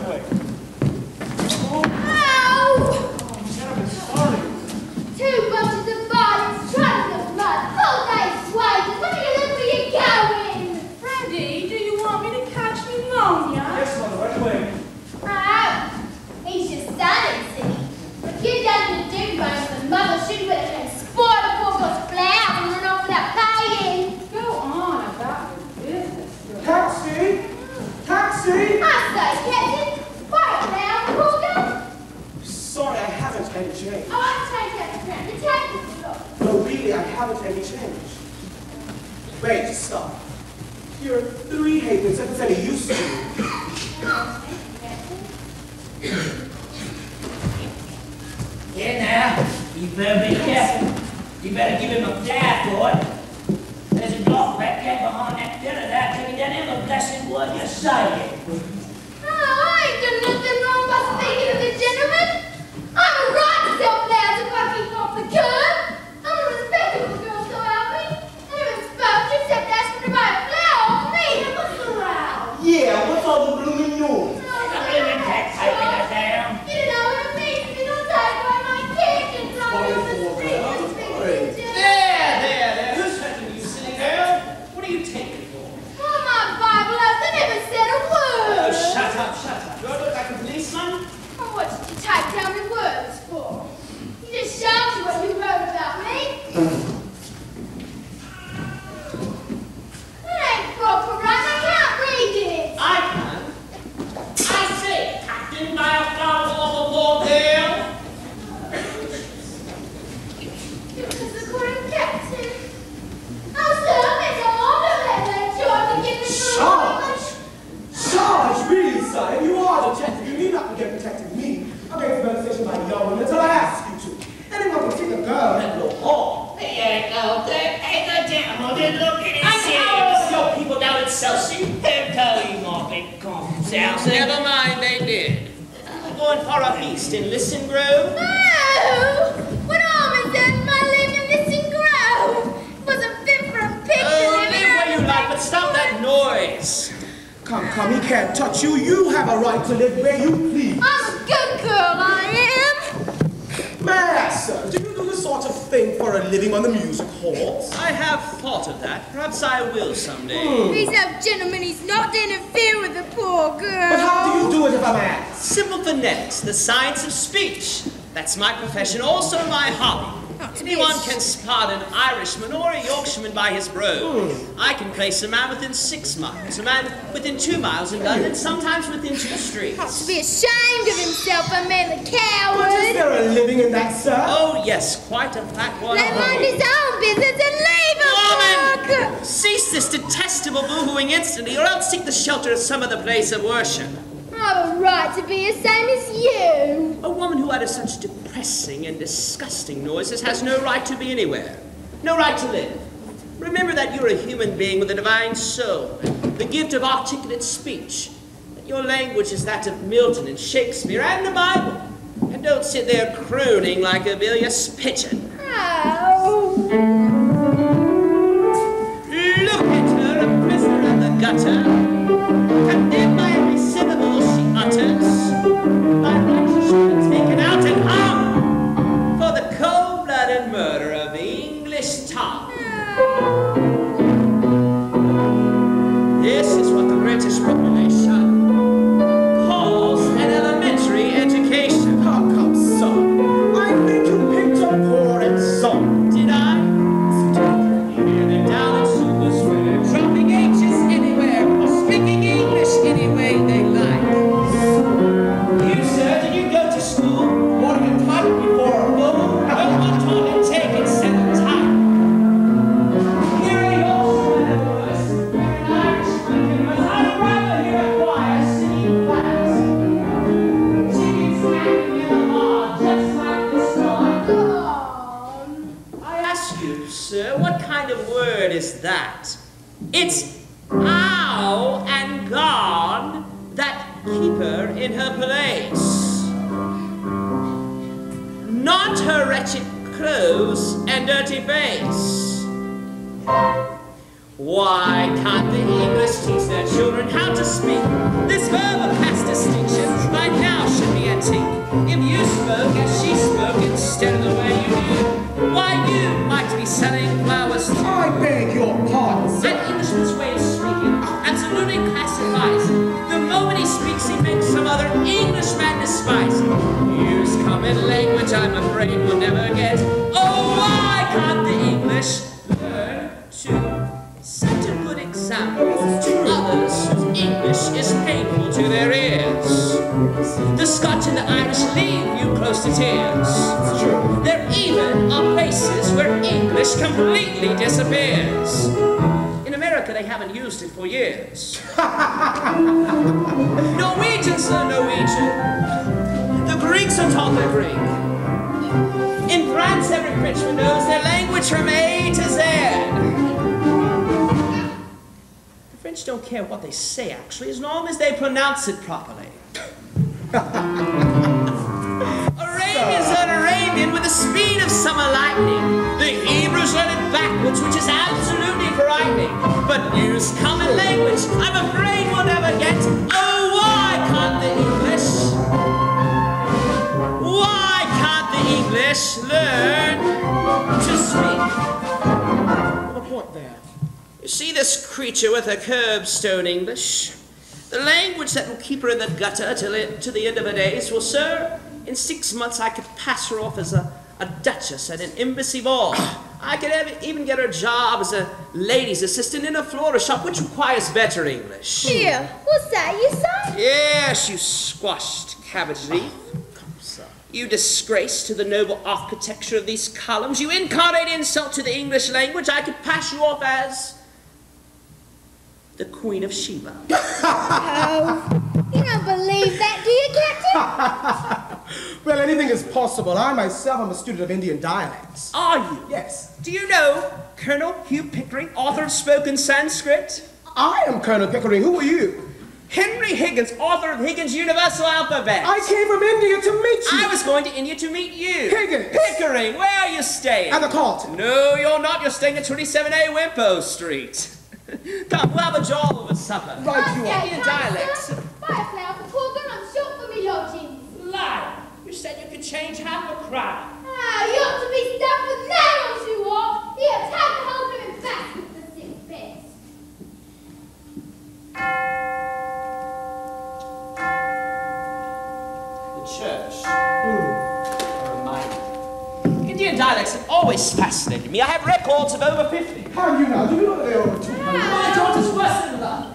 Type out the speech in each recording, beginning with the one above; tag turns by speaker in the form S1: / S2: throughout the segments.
S1: way.
S2: Ow!
S1: I'm sorry.
S2: 2 bunches of bodies, trying to blood, full day's wages. Where do you look where you're going?
S3: Freddy, do you want me to catch pneumonia?
S1: Yes, Mother, right away.
S2: Oh, he's just starting, see. If you done the do right, the mother should have been spoiled before those flowers and run off without paying.
S3: Go on about your business, girl.
S1: Taxi! Taxi!
S2: I say, Captain, quiet now, Porter.
S1: Sorry, I haven't any change.
S2: Oh, I'm trying to get the taxi stop.
S1: No, really, I haven't any change. Wait, stop. Here are 3 halfpence if it's any use to you.
S4: Here now, you better be careful. You better give him a fly for it. There's a dog back there behind that pillar there, taking down him a blessed word you say.
S2: Oh, I ain't done nothing wrong by speaking of the gentleman. I'm a right to sell flowers if I keep off the curb. I'm a respectable girl, so help me. I never spoke to except asking to buy a flower off me. What's the row?
S1: Yeah, what's all the blooming noise?
S4: I'm living tax taking us down.
S2: You know what I mean? You don't take away my kids and tell me on the street and speak to the gentleman.
S5: There. Who's hurting you, silly girl? What are you taking for?
S2: Oh, my Bible has never said a word.
S5: Oh, shut up. Do I look like a policeman?
S2: Oh, what did you take down the words for? You just showed you what you wrote about me. That ain't proper, right? I can't read it.
S5: I can. I say, Captain, by a flower off a wall there.
S2: It was the current captain. Oh, sir, it's all over that George and give me
S1: Sarge, really, sir, if you are detective, you need not forget protecting me. I'm getting from the station by young women until I ask you to. Anyone can take a girl and go home.
S4: There you go, there. Hey, the gentleman, did look at his
S5: And how are your people down at Chelsea?
S4: They'll tell you my big confidence.
S5: Never mind, they did. Going for a feast in Listen Grove?
S2: Oh, what harm is that my living in Listen Grove? Wasn't fit for a picture.
S5: Oh, live where you like, but stop that noise.
S1: Come, he can't touch you. You have a right to live where you please.
S2: I'm a good girl, I am.
S1: May I ask, sir, do you do this sort of thing for a living on the music halls?
S5: I have thought of that. Perhaps I will someday.
S2: He's no gentleman, he's not to interfere with the poor girl.
S1: But how do you do it if I may ask?
S5: Simple phonetics, the science of speech. That's my profession, also my hobby. Anyone can spot an Irishman or a Yorkshireman by his brogue. I can place a man within 6 miles, a man within 2 miles in London, sometimes within 2 streets.
S2: Ought to be ashamed of himself, a man, the coward.
S1: But is there a living in that, sir?
S5: Oh, yes, quite a fat one.
S2: Let him mind his own business and leave him.
S5: Woman! Cease this detestable boohooing instantly, or else seek the shelter of some other place of worship.
S2: I've a right to be the same as you.
S5: A woman who utters such depressing and disgusting noises has no right to be anywhere, no right to live. Remember that you're a human being with a divine soul, the gift of articulate speech, that your language is that of Milton and Shakespeare and the Bible, and don't sit there crooning like a bilious pigeon.
S2: Oh.
S5: Look at her, a prisoner in the gutter, condemned by every syllable she utters. By right she should be taken out and hung for the cold-blooded murder of the English tongue. This is what the British population calls an elementary education.
S1: How come, son? I think you picked up poor and some.
S5: Did I? Here they're down in Super's Fair, dropping H's anywhere, or speaking English any way they like. You, sir, did you go to school? Or you taught before a book? No one taught and taken set time. Here are your senators, wearing Irish cricketers. I'd rather hear a choir singing class. Chickens hanging in the lawn, just like this one. I ask you, sir, what kind of word is that? It's ow and God that keep her in her place. Not her wretched clothes and dirty face. Why can't the English teach their children how to speak? This verb of past distinction by now should be antique. If you spoke as she spoke instead of the way you do, why you might be selling flowers too.
S1: I beg your pardon, sir.
S5: An Englishman's way of speaking absolutely classifies. The moment he speaks, he makes some other Englishman despise. Use common language, I'm afraid we'll never get. Oh, why can't the English learn to set a good example to others whose English is painful to their ears? The Scotch and the Irish leave you close to tears.
S1: It's true.
S5: There even are places where English completely disappears. In America, they haven't used it for years. Norwegians learn Norwegian. The Greeks are taught their Greek. In France, every Frenchman knows their language from A to Z. The French don't care what they say, actually, as long as they pronounce it properly. Arabians learn Arabian with the speed of summer lightning. The Hebrews learn it backwards, which is absolutely frightening. But use common language, I'm afraid we'll never get. Oh, why can't the English? Why can't the English learn to speak? What a point there. You see this creature with her curbstone English? The language that will keep her in the gutter to the end of her days. Well, sir, in 6 months I could pass her off as a duchess at an embassy ball. I could even get her a job as a lady's assistant in a florist shop, which requires better English.
S2: Here, what's that you say?
S5: Yes, you squashed cabbage leaf. You disgrace to the noble architecture of these columns. You incarnate insult to the English language. I could pass you off as the Queen of Sheba.
S2: Oh, you don't believe that, do you, Captain?
S1: Well, anything is possible. I myself am a student of Indian dialects.
S5: Are you?
S1: Yes.
S5: Do you know Colonel Hugh Pickering, author of Spoken Sanskrit?
S1: I am Colonel Pickering. Who are you?
S5: Henry Higgins, author of Higgins' Universal Alphabet.
S1: I came from India to meet you.
S5: I was going to India to meet you.
S1: Higgins.
S5: Pickering, where are you staying?
S1: At the Carlton.
S5: No, you're not. You're staying at 27A Wimpole Street. Come, we'll have a job over supper.
S1: Right you are.
S5: Indian dialects.
S2: Buy a flower for poor girl, I'm short for me lodgings.
S5: Liar. You said you could change half a crown.
S2: Ah, you ought to be stuffed with nails, you are. Here, take the whole blooming basket for 6 pence.
S5: The church. A reminder. Indian dialects have always fascinated me. I have records of over 50.
S1: How do you know? Do you know that they're over 200?
S5: My daughter's worse than that.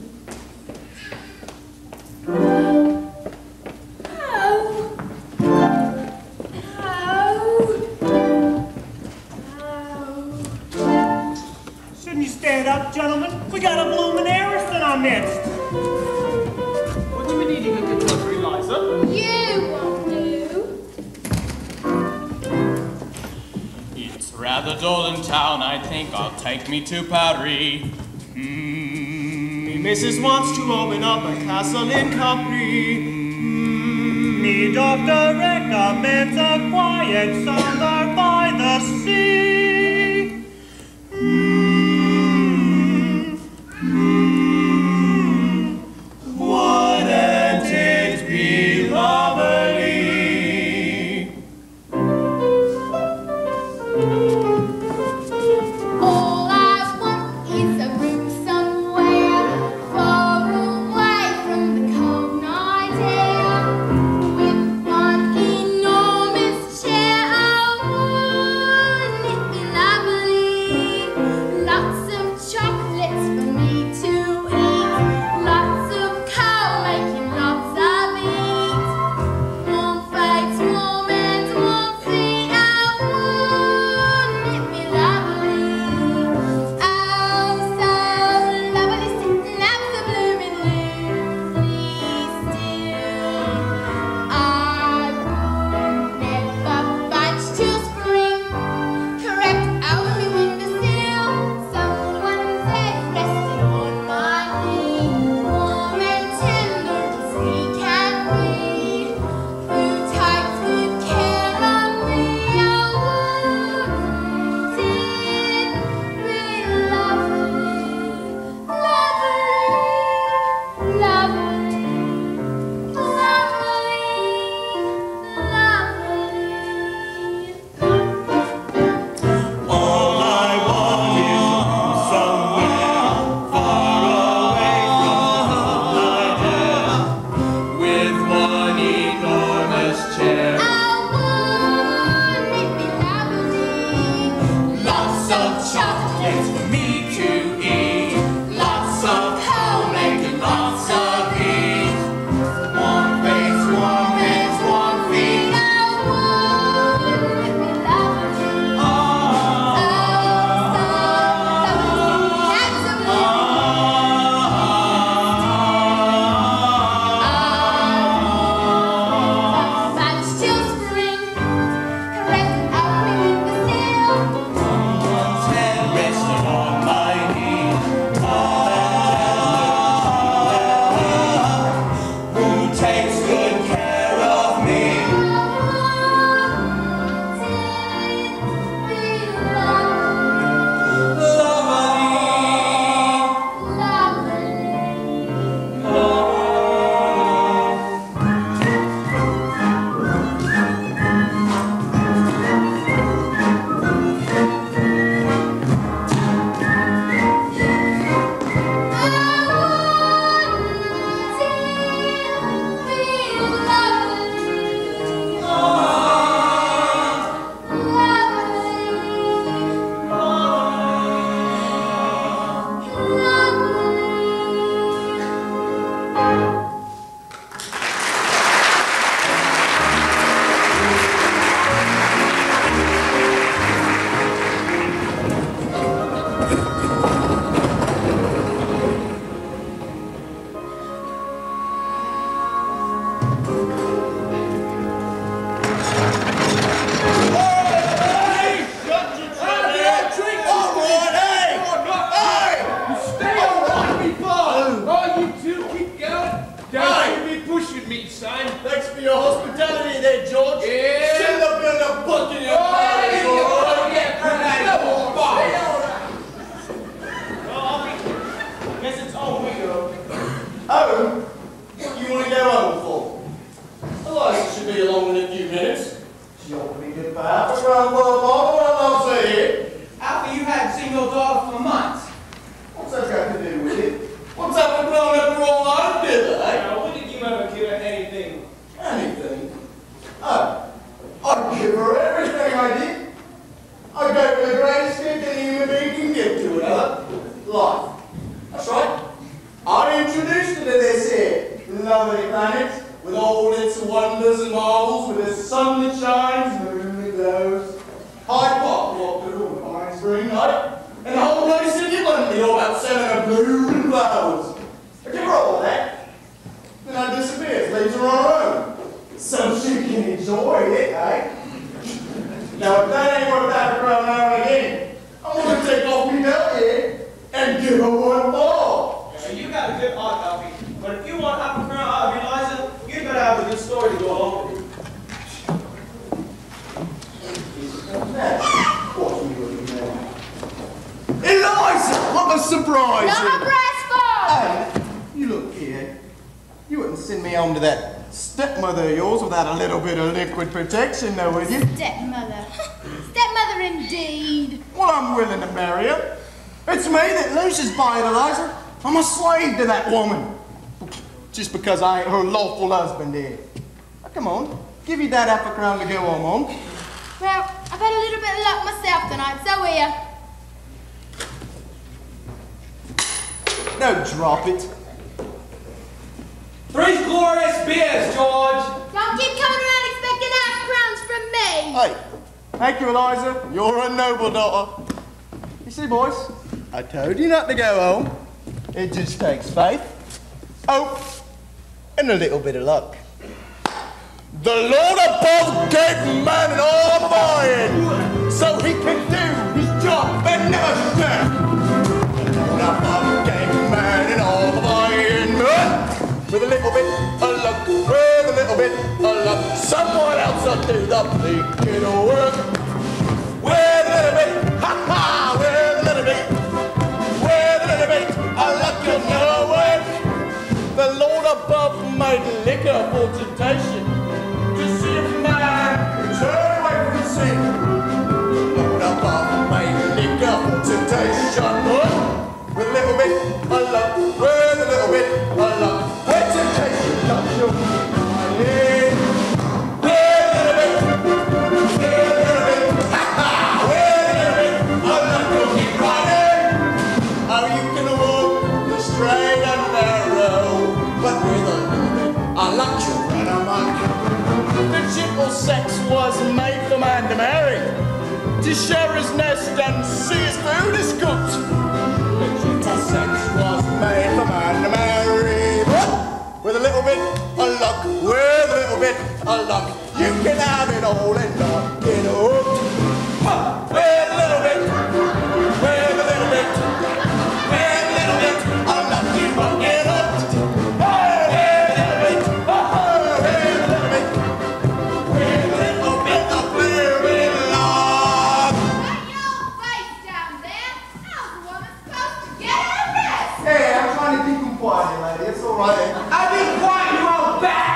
S6: Shouldn't you stand up, gentlemen? We got a bloomin' heiress in our midst.
S5: What do we need to get to country, Eliza?
S2: You won't do.
S7: It's rather dull in town, I think I'll take me to Paris.
S6: Me missus wants to open up a castle in Capri. Me doctor recommends a quiet summer by the sea. Wouldn't it be lovely?
S2: All I want is a room somewhere far away from the cold night air, with one enormous chair. Oh, wouldn't it be
S8: Thanks for your hospitality there, George.
S5: Yeah.
S8: Shouldn't have been a book in your face.
S6: I guess it's all we go.
S8: Home? What do you want to go home for? Eliza should be along in a few minutes. She ought to be good for half a round for a bottle, what I'll say here.
S5: After you hadn't seen your daughter for months.
S8: What's that got to do with it? What's that for blowing up the wrong line of dinner, eh?
S6: When did you ever give her anything?
S8: Anything? I'd give her everything I did. I gave her the greatest gift any human being can give to another. Life. That's right. I introduced her to this here lovely planet with all its wonders and marvels, with its sun that shines, moon that glows. Hyde Park walked her on a fine spring night, and the whole bloody city of London all about selling her blue and flowers. I give her all that. Then I disappears, leaves her on her own. So she can enjoy it, eh? Now, if that ain't worth half a crown now and again, I'm going to take off me belt here and give her one more.
S6: Yeah, you got a good heart, Alfie. But if you want half a crown out of Eliza, you better have a good story to go along with it.
S8: Eliza! What a surprise!
S2: Not a brass ball!
S8: Hey, you look here. You wouldn't send me home to that stepmother of yours without a little bit of liquid protection, though, would you?
S2: Stepmother. Stepmother indeed.
S8: Well, I'm willing to marry her. It's me that loses by it, Eliza. I'm a slave to that woman. Just because I ain't her lawful husband here. Now, come on. Give you that half a crown to go home on.
S2: Well, I've had a little bit of luck myself tonight, so here.
S8: No, drop it.
S5: 3 glorious beers, George.
S2: Don't keep coming around expecting half crowns from me.
S8: Hey, thank you, Eliza. You're a noble daughter. You see, boys, I told you not to go home. It just takes faith, hope, and a little bit of luck. The Lord above gave man an arm of iron, so he can do his job and never stop. The Lord above gave man an arm of iron, with a little bit of luck, with a little bit of luck. Someone else will do the big work. With a little bit, ha ha, with a little bit of luck, you'll never work. The Lord above made liquor for temptation, to see if man can turn away from sin. The Lord above made liquor for temptation, with a little bit of luck, with a little bit of luck. When temptation comes, you'll keep smiling. With a little bit, ha ha, with a little bit of luck, you'll keep riding. Oh, you can walk the straight and narrow, but with a little bit of luck, you'll run amok. The gentle sex was made for man to marry, to share his nest and see his food is cooked. The gentle sex was made for man to marry. With a little bit of luck, with a little bit of luck, you can have it all and not get hooked. With a little bit, with a little bit, with a little bit of luck, you won't get hooked. With a little bit, with a little bit, with a little bit of clearing luck.
S2: That your face down there. How's the woman supposed to get her rest?
S8: Hey, I'm trying to keep them quiet, lady. It's all right.
S5: I'll be quiet, you old bat.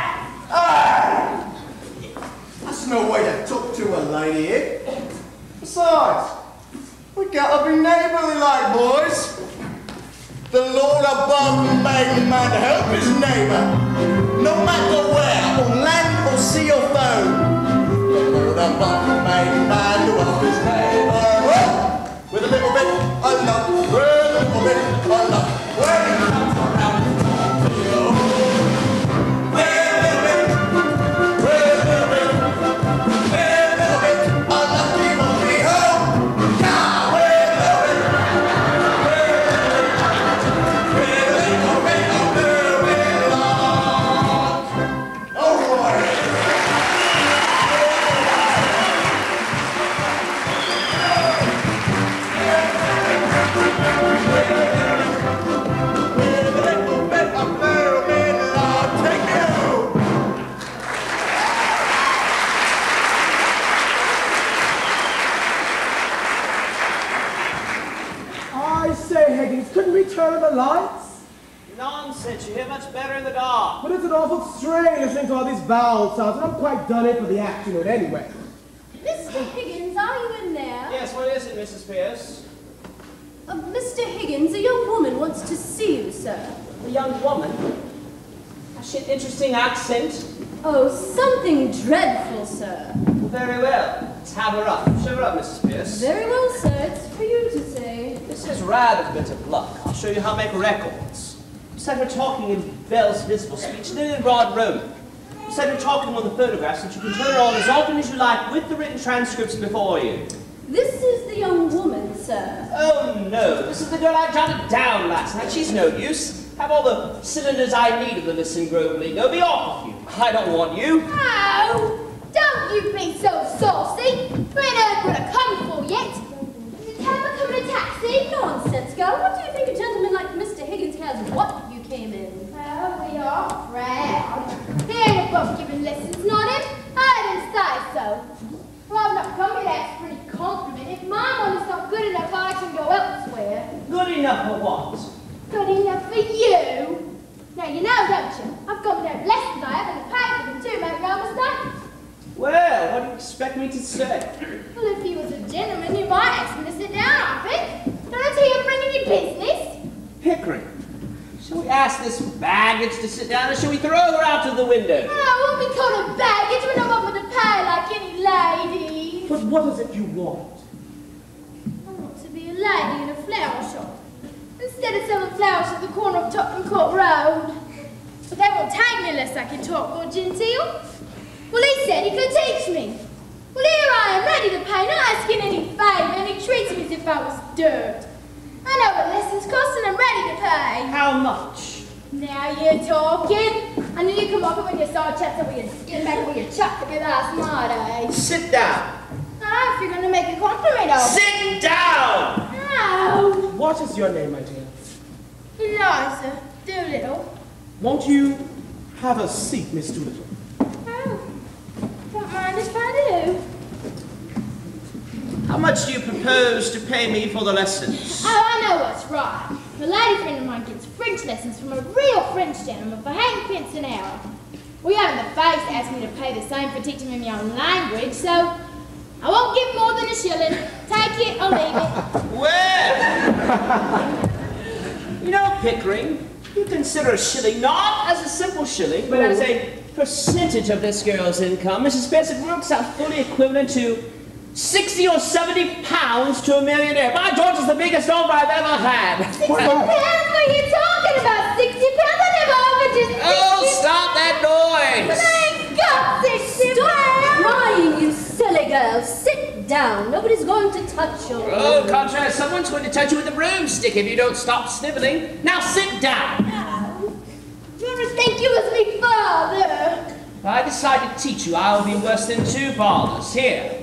S8: That's no way to talk to a lady here. Besides, we gotta be neighborly like, boys. The Lord above made man to help his neighbor, no matter where, on land or sea or foe. The Lord above made man to help his neighbor, with a little bit of luck, with a little bit of luck, when it comes around the field. With a little bit, with a little bit, with a little bit of luck, he won't be home. Now, with a little bit, with a little bit of luck. All
S1: it awful strange listening to all these vowel sounds, and I'm quite done in for the afternoon anyway.
S2: Mr. Higgins, are you in there?
S5: Yes, what is it, Mrs. Pearce?
S2: Mr. Higgins, a young woman wants to see you, sir.
S5: A young woman? Has she an interesting accent?
S2: Oh, something dreadful, sir.
S5: Very well. Let's have her up. Show her up, Mrs. Pearce.
S2: Very well, sir. It's for you to say.
S5: This is rather a bit of luck. I'll show you how to make records. You said her talking in Bell's visible speech, and then in broad Romeo. You said her talking on the photographs, and you can turn her on as often as you like with the written transcripts before you.
S2: This is the young woman, sir.
S5: Oh, no. This is the girl I jotted down last night. She's no use. Have all the cylinders I need of the Listen Grove lingo. Be off with you. I don't want you.
S2: Oh, don't you be so saucy. We ain't heard what I come for yet. Did you ever come in a taxi? Nonsense, girl. What do you think a gentleman like Mr. Higgins cares what you came in? Oh, we are proud. He ain't above giving lessons, not him. I didn't say so. Well, I'm not coming, that's a pretty compliment. If my money's not good enough, I can go elsewhere.
S5: Good enough for what?
S2: Good enough for you. Now, you know, don't you? I've got me no lessons I haven't paid for them too, make no mistake.
S5: Well, what do you expect me to say?
S2: Well, if he was a gentleman, you might ask him to sit down, I think. Don't I tell you bringing your business?
S5: Pickering, shall we ask this baggage to sit down, or shall we throw her out of the window?
S2: Oh, I won't be called a baggage when I'm up with a pay like any lady.
S1: But what is it you want?
S2: I want to be a lady in a flower shop. Instead of selling flowers at the corner of Tottenham Court Road. But they won't take me unless I can talk more genteel. Well, he said he could teach me. Well, here I am, ready to pay, not asking any favour, and he treats me as if I was dirt. I know what lessons cost, and I'm ready to pay.
S5: How much?
S2: Now you're talking. I knew you'd come off it when you saw chats over your skin back where you chucked me last night, eh?
S5: Sit down.
S2: Ah, if you're going to make a compliment of it.
S5: Sit down!
S2: Ow!
S1: What is your name, my dear?
S2: Eliza, Doolittle.
S1: Won't you have a seat, Miss Doolittle?
S2: Oh, don't mind if I do.
S5: How much do you propose to pay me for the lessons?
S2: Oh, I know what's right. A lady friend of mine gets French lessons from a real French gentleman for halfpence an hour. We haven't the face to ask me to pay the same for teaching me my own language, so I won't give more than a shilling. Take it or leave it.
S5: Well, you know, Pickering, you consider a shilling not as a simple shilling, but as a percentage of this girl's income. Mrs. Pearce, it works out fully equivalent to 60 or 70 pounds to a millionaire. My George is the biggest offer I've ever had.
S2: 60 pounds? What are you talking about? 60 pounds? I never offered you 60
S5: Oh, stop that noise!
S2: But I ain't got 60 pounds!
S9: Crying, you silly girl. Sit down. Nobody's going to touch you.
S5: Oh, contrary, someone's going to touch you with a broomstick if you don't stop sniveling. Now sit down.
S2: You ever think you was me father?
S5: If I decide to teach you, I will be worse than two fathers. Here.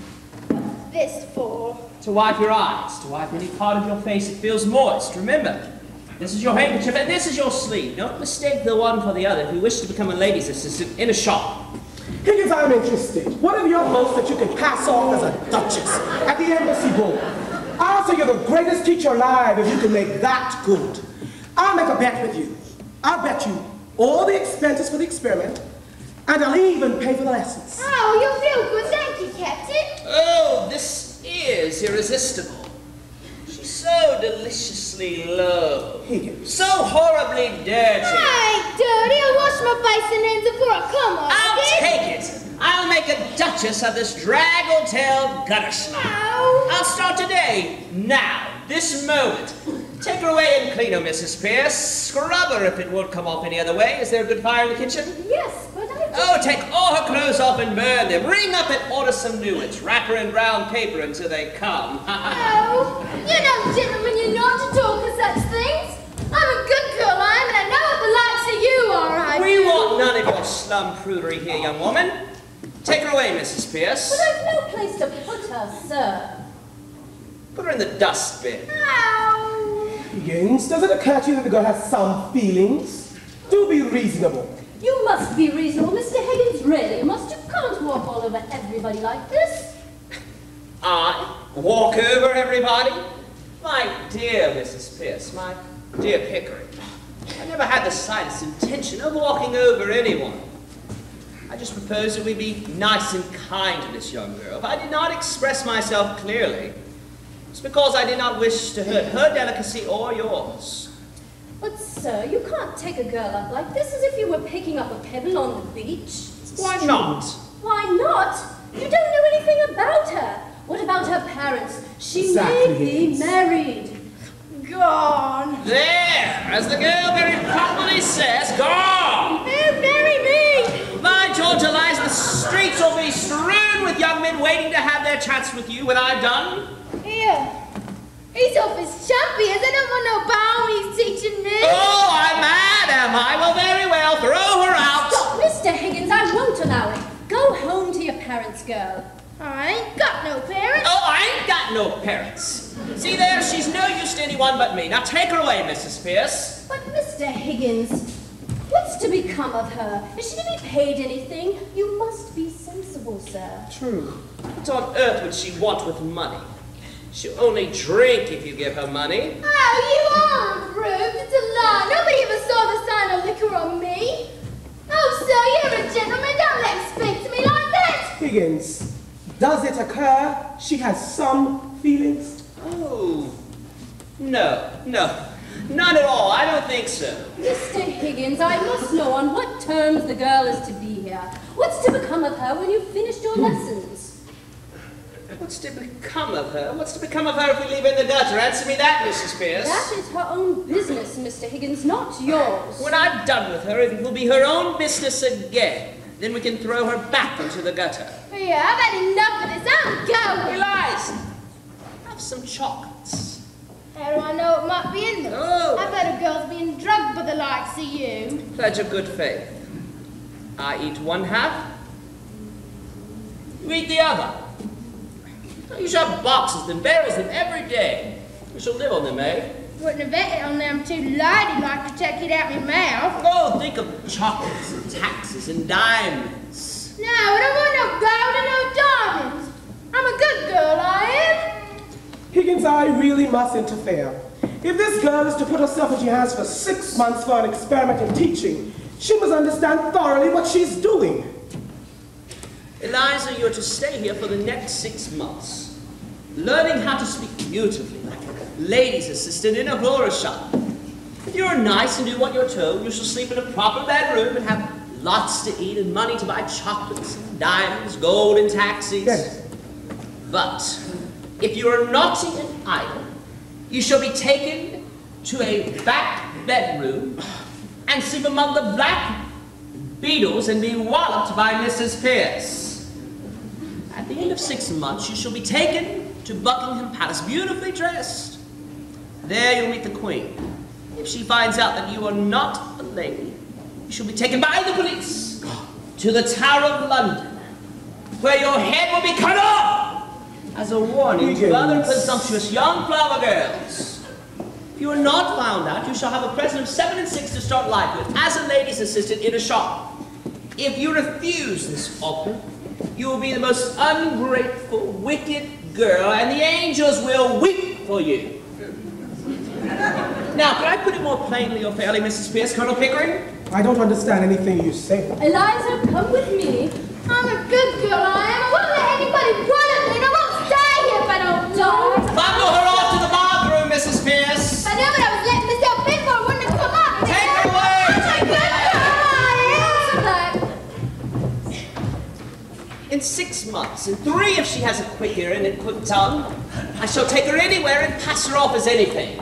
S2: This for?
S5: To wipe your eyes, to wipe any part of your face that feels moist. Remember, this is your handkerchief and this is your sleeve. Don't mistake the one for the other if you wish to become a lady's assistant in a shop.
S1: Higgins, I'm interested. What of your boast that you can pass off as a duchess at the embassy ball? I'll say you're the greatest teacher alive if you can make that good. I'll make a bet with you. I'll bet you all the expenses for the experiment, and I'll even pay for the lessons.
S2: Oh, you feel good, thank you, Captain.
S5: Oh, this is irresistible. She's so deliciously low.
S1: Higgins.
S5: So horribly dirty.
S2: I ain't dirty. I'll wash my face and hands before I come on.
S5: I'll take it. I'll make a duchess of this draggle-tailed gutter snipe.
S2: No.
S5: I'll start today, now, this moment. Take her away and clean her, Mrs. Pearce. Scrub her if it won't come off any other way. Is there a good fire in the kitchen?
S2: Yes, but I just...
S5: Oh, take all her clothes off and burn them. Ring up and order some new ones. Wrap her in brown paper until they come.
S2: Oh, you know, gentlemen, you're not to talk of such things. I'm a good girl, I am, and I know what the likes of you are, I
S5: We
S2: do.
S5: want none of your slum prudery here, young woman. Take her away, Mrs. Pearce.
S9: Well, there's no place to put her, sir.
S5: Put her in the dustbin.
S2: Ow.
S1: Higgins, does it occur to you that the girl has some feelings? Do be reasonable.
S9: You must be reasonable, Mr. Higgins, really. Must you can't walk all over everybody like this.
S5: I walk over everybody? My dear Mrs. Pearce, my dear Pickering, I never had the slightest intention of walking over anyone. I just proposed that we be nice and kind to this young girl. If I did not express myself clearly, it's because I did not wish to hurt her delicacy or yours.
S9: But, sir, you can't take a girl up like this as if you were picking up a pebble on the beach.
S5: Why not?
S9: Why not? You don't know anything about her. What about her parents? She may be married.
S2: Gone.
S5: There, as the girl very properly says, gone.
S2: Oh, marry me.
S5: By George, Eliza, the streets will be strewn with young men waiting to have their chance with you when I've done.
S2: Here. He's off his chumpy, as I don't want no bow he's teaching me.
S5: Oh, I'm mad, am I? Well, very well, throw her out.
S9: Stop, Mr. Higgins, I won't allow it. Go home to your parents, girl.
S2: I ain't got no parents.
S5: Oh, I ain't got no parents. See there, she's no use to anyone but me. Now take her away, Mrs. Pearce.
S9: But, Mr. Higgins, what's to become of her? Is she to be paid anything? You must be sensible, sir.
S5: True. What on earth would she want with money? She'll only drink if you give her money.
S2: Oh, you aren't rude. It's a lie. Nobody ever saw the sign of liquor on me. Oh, sir, you're a gentleman. Don't let him speak to me like that.
S1: Higgins, does it occur she has some feelings?
S5: Oh, no, none at all. I don't think so.
S9: Mr. Higgins, I must know on what terms the girl is to be here. What's to become of her when you've finished your lessons?
S5: What's to become of her? What's to become of her if we leave her in the gutter? Answer me that, Mrs. Pearce.
S9: That is her own business, Mr. Higgins, not yours.
S5: When I'm done with her, it will be her own business again. Then we can throw her back into the gutter.
S2: Yeah, I've had enough of this. I'm going.
S5: Eliza, have some chocolates.
S2: How do I know what might be in them?
S5: Oh.
S2: I've heard of girls being drugged by the likes of you.
S5: Pledge of good faith. I eat one half, you eat the other. You shall have boxes and barrels of them every day. We shall live on them, eh?
S2: Wouldn't have bet it on them too ladylike to take it out my mouth.
S5: Oh, think of chocolates and taxes and diamonds.
S2: No, I don't want no gold and no diamonds. I'm a good girl, I am.
S1: Higgins, I really must interfere. If this girl is to put herself into your hands for 6 months for an experiment in teaching, she must understand thoroughly what she's doing.
S5: Eliza, you're to stay here for the next 6 months, learning how to speak beautifully, like a lady's assistant in a florist shop. If you're nice and do what you're told, you shall sleep in a proper bedroom and have lots to eat and money to buy chocolates and diamonds, gold and taxis.
S1: Yes.
S5: But if you are naughty and idle, you shall be taken to a back bedroom and sleep among the black beetles and be walloped by Mrs. Pearce. At the end of 6 months, you shall be taken to Buckingham Palace, beautifully dressed. There you'll meet the Queen. If she finds out that you are not a lady, you shall be taken by the police to the Tower of London, where your head will be cut off as a warning to other presumptuous young flower girls. If you are not found out, you shall have a present of 7 and 6 to start life with, as a lady's assistant in a shop. If you refuse this offer, you will be the most ungrateful, wicked girl, and the angels will weep for you. Now, can I put it more plainly or fairly, Mrs. Pearce, Colonel Pickering?
S1: I don't understand anything you say.
S9: Eliza, come with me.
S2: I'm a good girl, I am. I won't let anybody run at me, and I won't stay here if I don't die.
S5: Bundle her off to the bathroom, Mrs. Pearce.
S2: If I knew what I was letting myself in for, I wouldn't have come up.
S5: Take her away!
S2: I'm a good girl, I am.
S5: In 6 months, in 3 if she has a quick ear and a quick tongue, I shall take her anywhere and pass her off as anything.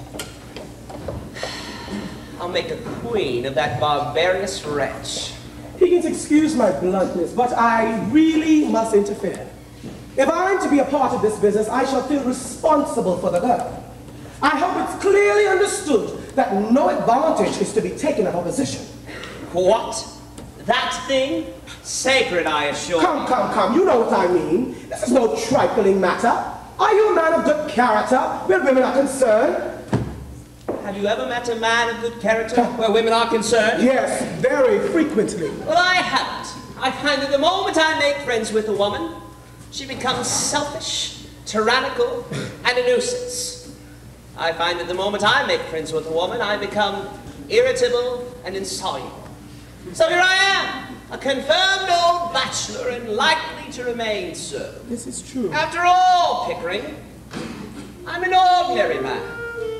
S5: I'll make a queen of that barbarous wretch.
S1: Higgins, excuse my bluntness, but I really must interfere. If I'm to be a part of this business, I shall feel responsible for the girl. I hope it's clearly understood that no advantage is to be taken of her position.
S5: What? That thing? Sacred, I assure you.
S1: Come, you know what I mean. This is no trifling matter. Are you a man of good character where women are concerned?
S5: Have you ever met a man of good character where women are concerned?
S1: Yes, very frequently.
S5: Well, I haven't. I find that the moment I make friends with a woman, she becomes selfish, tyrannical, and a nuisance. I find that the moment I make friends with a woman, I become irritable and insoluble. So here I am, a confirmed old bachelor and likely to remain so.
S1: This is true.
S5: After all, Pickering, I'm an ordinary man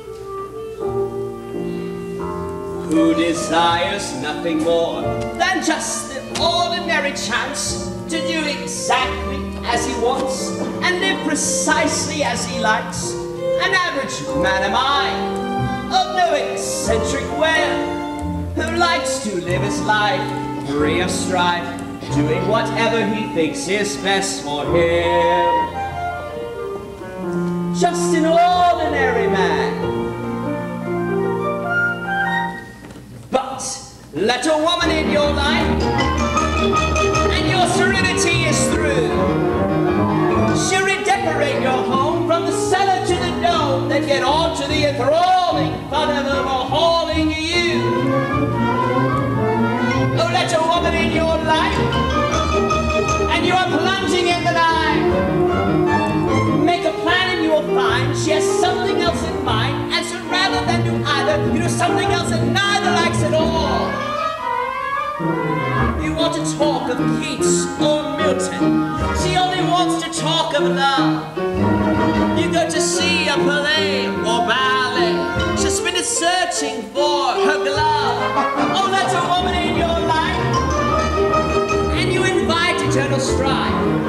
S5: who desires nothing more than just the ordinary chance to do exactly as he wants and live precisely as he likes. An average man am I, of no eccentric way, who likes to live his life free of strife, doing whatever he thinks is best for him. Just an ordinary man. But let a woman in your life, and your serenity is through. She'll redecorate your home from the cellar to the dome, then get on to the enthralling fun of overhauling you. Oh, let a woman in your life, and you are plunging in the night. Make a plan and you will find she has something else in mind, and so rather than do either, you do something else that neither likes at all. You want to talk of Keats or Milton, she only wants to talk of love. You go to see a play or ballet, she's been searching for her glove. Oh, that's a woman in your life, and you invite eternal strife.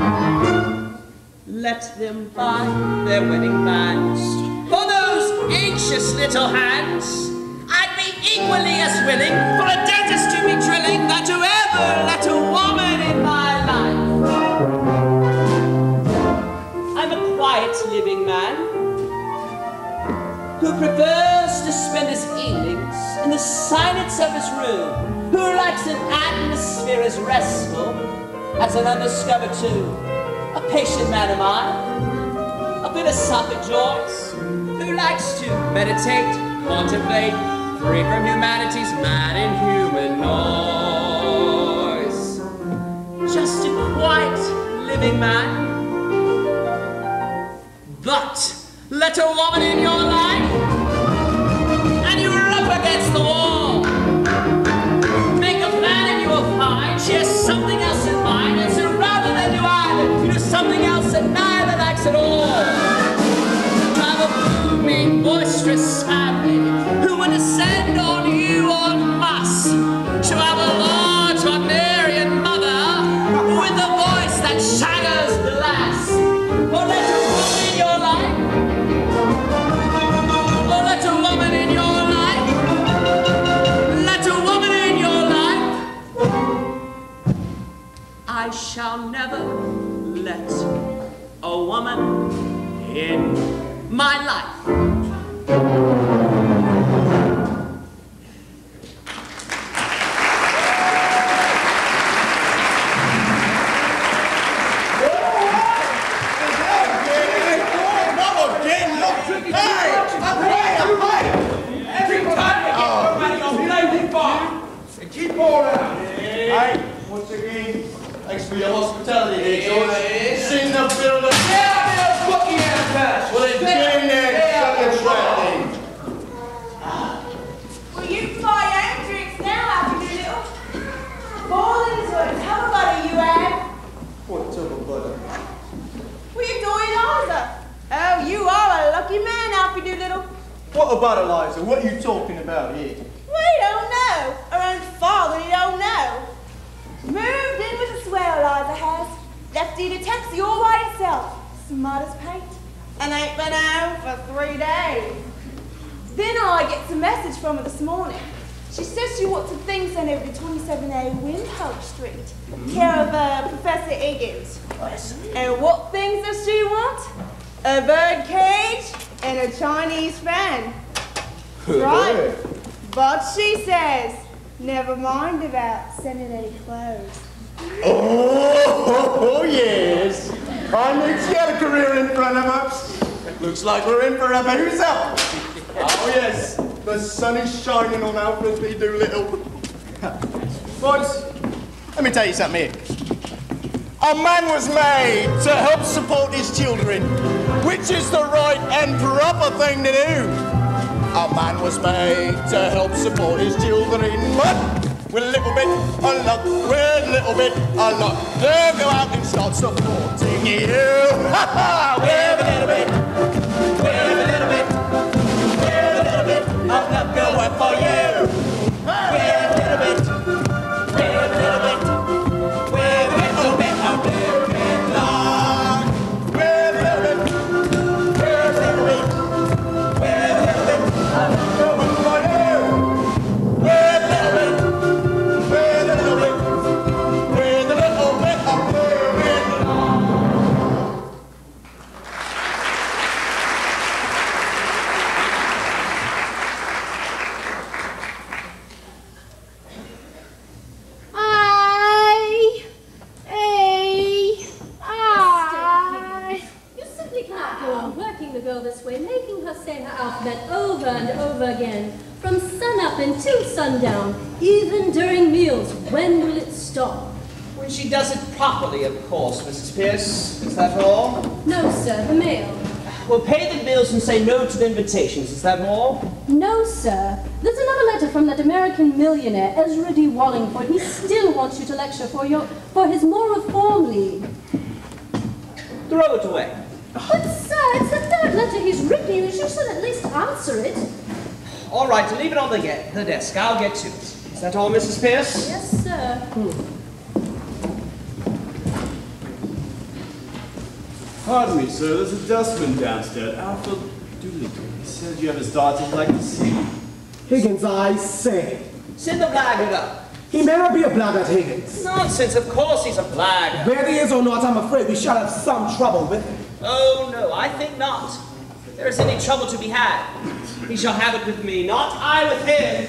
S5: Let them buy their wedding bands for those anxious little hands. I'd be equally as willing for a dentist to be drilling than to ever let a woman in my life. I'm a quiet living man who prefers to spend his evenings in the silence of his room, who likes an atmosphere as restful as an undiscovered tomb. A patient man am I, a philosophic Joyce, who likes to meditate, contemplate, free from humanity's mad inhuman noise. Just a quiet living man. But let a woman in your life, and you are up against the wall. Make a plan and you will find she has something else in mind, and so rather than do either, you do something else that neither likes at all. Have a booming, boisterous family who will descend on you en masse. She'll have a large Wagnerian mother with a voice that shatters glass. Or let a woman in your life, or let a woman in your life, let a woman in your life. I shall never let a woman in my life.
S8: Keep all out. Hey, once again, thanks for your hospitality here, George. Seen the builder.
S10: Yeah, I'm fucking out of cash.
S8: Well, then get in there and shut your trap.
S3: Well, you fly your own drinks now, haven't you, little? Falling to it. How about you, Anne?
S8: What took a butter?
S3: What you doing, Eliza? Oh, you are a lucky man, Alfred, little.
S8: What about Eliza? What are you talking about here?
S3: We don't know. Her own father, you don't know. Moved in with a swell, Eliza has. Left in a taxi all by itself. Smart as paint. And ain't been home for 3 days. Then I gets a message from her this morning. She says she wants some things sent over to 27A Windhope Street, care of Professor Higgins. And what things does she want? A bird cage and a Chinese fan. Right. But she says, never mind about sending any clothes.
S8: Oh, yes. I knew she had a career in front of us. Looks like we're in for a boozer. Oh, yes. The sun is shining on Alfred v. Doolittle. Boys, let me tell you something here. A man was made to help support his children, which is the right and proper thing to do. A man was made to help support his children, but with a little bit of luck, with a little bit of luck, they'll go out and start supporting you. Ha ha! With a little bit, with a little bit, with a little bit of luck, go work for you. With a little bit, with a little bit, with a little bit of living luck. With a little bit, with a little bit, with a little bit of luck, go work for you. With a little bit.
S9: Over and over again, from sun-up until sundown, even during meals. When will it stop?
S5: When she does it properly, of course, Mrs. Pearce. Is that all?
S9: No, sir, the mail.
S5: We'll pay the bills and say no to the invitations. Is that more?
S9: No, sir. There's another letter from that American millionaire, Ezra D. Wallingford. He still wants you to lecture for his Moral Reform League.
S5: Throw it away.
S9: But, sir, it's the third letter he's written you. You should at least answer it.
S5: All right, leave it on the desk. I'll get to it. Is that all, Mrs. Pearce?
S9: Yes, sir.
S11: Pardon me, sir. There's a dustman downstairs. Alfred Doolittle. He says you have his daughter like to see you.
S1: Higgins, I say.
S5: Send the blackguard up.
S1: He may not be a blackguard, Higgins.
S5: Nonsense, of course he's a blackguard.
S1: Whether he is or not, I'm afraid we shall have some trouble with him.
S5: Oh, no, I think not. If there is any trouble to be had, he shall have it with me, not I with him.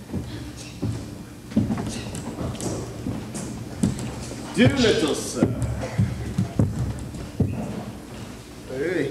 S11: Doolittle, sir.
S8: Hey.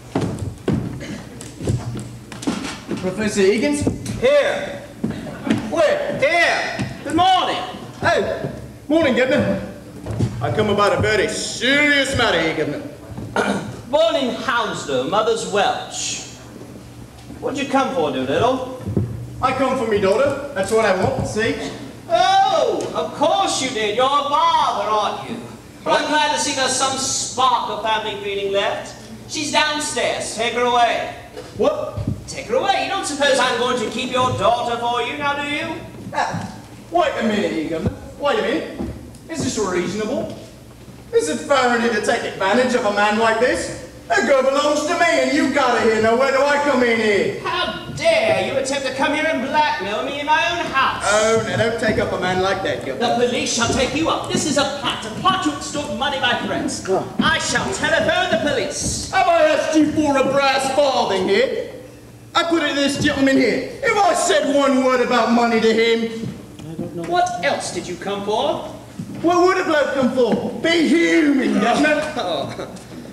S8: Professor Higgins?
S5: Here. Where? Here. Good morning.
S8: Oh, morning, Governor. I come about a very serious matter here, Governor.
S5: Born in Hounslow, mother's Welsh. What'd you come for, Doolittle?
S8: I come for me daughter. That's what I want, see?
S5: Oh, of course you did. You're a father, aren't you? Well, I'm glad to see there's some spark of family feeling left. She's downstairs. Take her away.
S8: What?
S5: Take her away. You don't suppose I'm going to keep your daughter for you, now do you?
S8: Wait a minute here, Governor. Wait a minute. Is this reasonable? Is it fair in you to take advantage of a man like this? That girl belongs to me and you got her here. Now where do I come in here?
S5: How dare you attempt to come here and blackmail me in my own house?
S8: Oh, now don't take up a man like that, Governor.
S5: The police shall take you up. This is a plot to extort money by threats. I shall telephone the police.
S8: Have I asked you for a brass farthing here? I put it to this gentleman here. If I said one word about money to him...
S5: I don't know. What else did you come for?
S8: What would a bloke come for? Be human, Governor.
S5: Oh.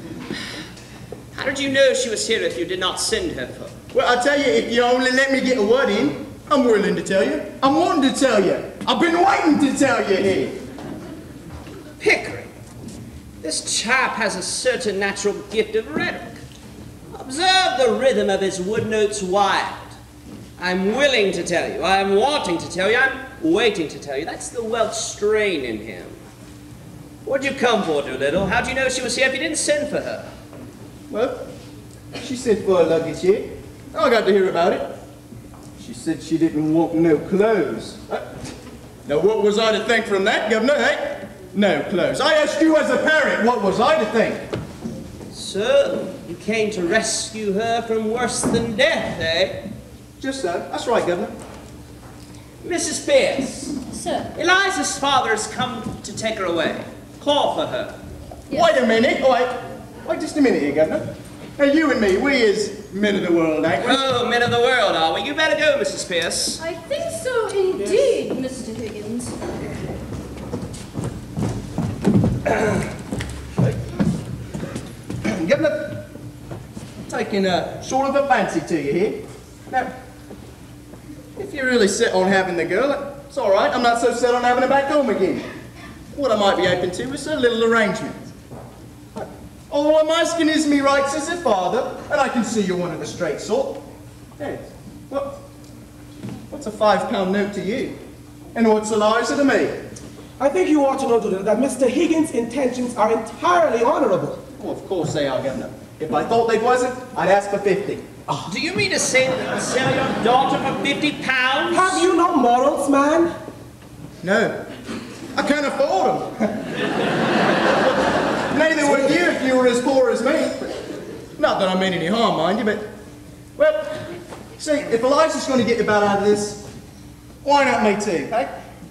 S5: How did you know she was here if you did not send her for?
S8: Well, I tell you, if you only let me get a word in, I'm willing to tell you. I'm wanting to tell you. I've been waiting to tell you here.
S5: Pickering, this chap has a certain natural gift of rhetoric. Observe the rhythm of his wood notes wild. I'm willing to tell you, I'm wanting to tell you, I'm waiting to tell you. That's the Welsh strain in him. What'd you come for, Doolittle? How'd you know she was here if you didn't send for her?
S8: Well, she sent for her luggage here. I got to hear about it. She said she didn't want no clothes. Now what was I to think from that, Governor, eh? No clothes. I asked you as a parent, what was I to think?
S5: So, you came to rescue her from worse than death, eh?
S8: Just so. That's right, Governor.
S5: Mrs. Pearce.
S9: Sir.
S5: Eliza's father has come to take her away. Call for her.
S9: Yes.
S8: Wait a minute. Wait just a minute here, Governor. Now, you and me, we is men of the world, ain't we?
S5: Oh, men of the world, are we? You better go, Mrs. Pearce.
S9: I think so indeed, Mr. Higgins.
S8: Governor, taking a sort of a fancy to you here. Now, if you're really set on having the girl, it's all right. I'm not so set on having her back home again. what I might be open to is a little arrangement. All I'm asking is me rights as a father, and I can see you're one of the straight sort. Hey, what's a £5 note to you? And what's Eliza to me?
S1: I think you ought to know, Doolittle, that Mr. Higgins' intentions are entirely honorable.
S8: Well, of course they are, Governor. If I thought they wasn't, I'd ask for 50.
S4: Oh. Do you mean to say that you would sell your daughter for £50?
S1: Have you no morals, man?
S8: No. I can't afford them. Neither would you if you were as poor as me. Not that I mean any harm, mind you, but... Well, see, if Eliza's going to get the bat out of this, why not me too, eh?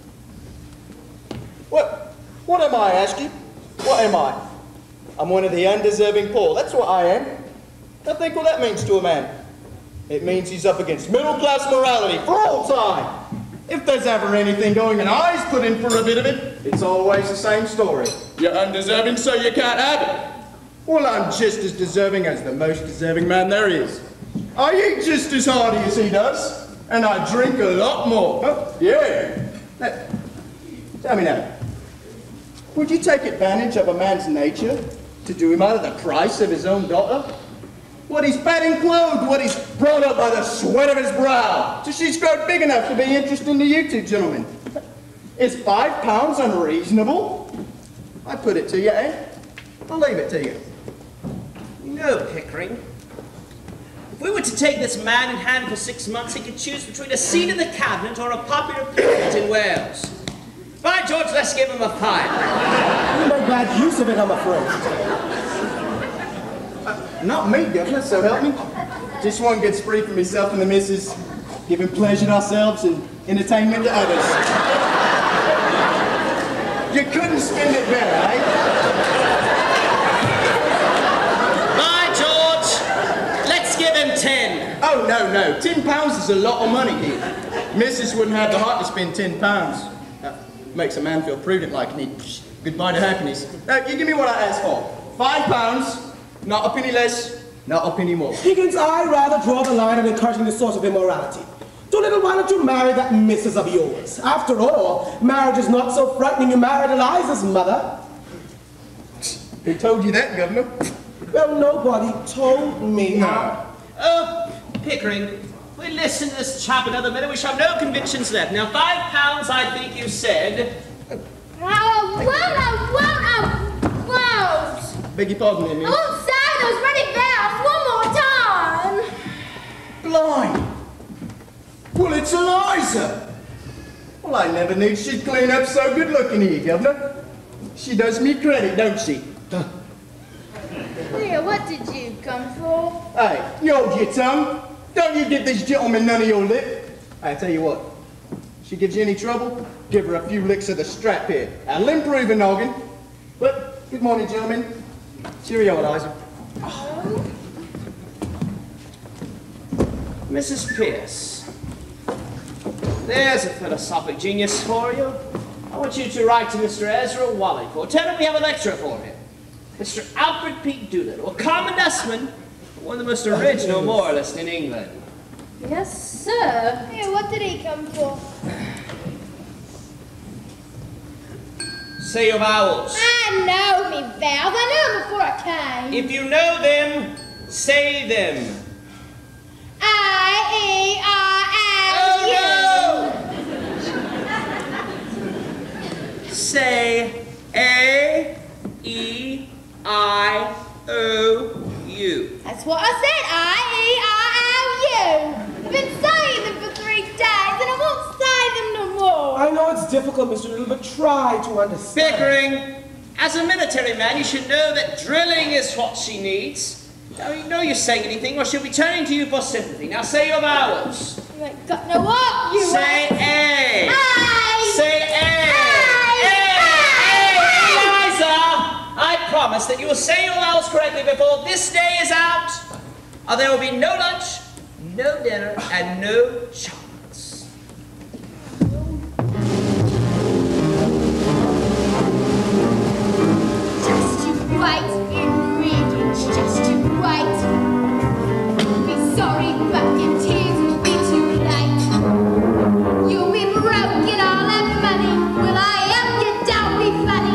S8: What am I, ask you? What am I? I'm one of the undeserving poor. That's what I am. I think what that means to a man. It means he's up against middle-class morality for all time. If there's ever anything going and I's put in for a bit of it, it's always the same story. You're undeserving, so you can't have it. Well, I'm just as deserving as the most deserving man there is. I eat just as hearty as he does, and I drink a lot more. Oh, yeah. Now, tell me now, would you take advantage of a man's nature to do him out of the price of his own daughter? What he's fed and clothed, what he's brought up by the sweat of his brow, till she's grown big enough to be interesting to you two gentlemen. Is £5 unreasonable? I put it to you, eh? I'll leave it to you.
S4: No, Pickering. If we were to take this man in hand for 6 months, he could choose between a seat in the cabinet or a popular picnic in Wales. By George, let's give him a pile.
S1: You make bad use of it, I'm afraid.
S8: Not me, Governor, so help me. Just one good spree for myself and the missus, giving pleasure to ourselves and entertainment to others. You couldn't spend it better, eh?
S4: By George, let's give him 10.
S8: Oh, no, no. £10 is a lot of money here. Missus wouldn't have the heart to spend £10. Makes a man feel prudent like and he'd goodbye to happiness. Now, you give me what I asked for. £5, not a penny less, not a penny more.
S1: Higgins, I'd rather draw the line on encouraging this sort of immorality. Doolittle, why don't you marry that missus of yours? After all, marriage is not so frightening. You married Eliza's mother.
S8: Who told you that, Governor?
S1: Well, nobody told me.
S8: No.
S4: Oh, Pickering, we'll listen to this chap another minute. We shall have no convictions left. Now, £5, I think you said.
S8: Beg your pardon, Emmy.
S2: I won't say those ready bells one more time.
S8: Blind! Well, it's Eliza! Well, I never knew she'd clean up so good looking here, Governor. She does me credit, don't she?
S2: Here, what did you come for?
S8: Hey, you hold your tongue. Don't you give these gentlemen none of your lip. I tell you what, she gives you any trouble, give her a few licks of the strap here. That'll improve a noggin. But, good morning, gentlemen. Cheerio, Eliza.
S2: Oh.
S4: Mrs. Pearce, there's a philosophic genius for you. I want you to write to Mr. Ezra Wallingford. Tell him we have a lecturer for him. Mr. Alfred P. Doolittle, a common dustman, one of the most original moralists in England.
S9: Yes, sir.
S2: Here, what did he come for?
S4: Say your vowels.
S2: I know me vowels. I knew them before I came.
S4: If you know them, say them.
S2: I-E-I-O-U.
S4: Say A-E-I-O-U.
S2: That's what I said. I-E-I-O-U. I've been saying them for 3 days, and I won't say them no more.
S1: I know it's difficult, Mr. Little, but try to understand.
S4: Pickering, as a military man, you should know that drilling is what she needs. Now, you know you're saying anything, or she'll be turning to you for sympathy. Now, say your vowels.
S2: You ain't got no what, you
S4: Say A.
S2: I.
S4: Say A. Eliza, I promise that you will say your vowels correctly before this day is out, or there will be no lunch, no dinner, and no chocolates.
S2: Just you wait, ingredients, just you wait. Be sorry, but your tears will be too late. You'll be broke and I'll have money. Will I help you? Don't be funny.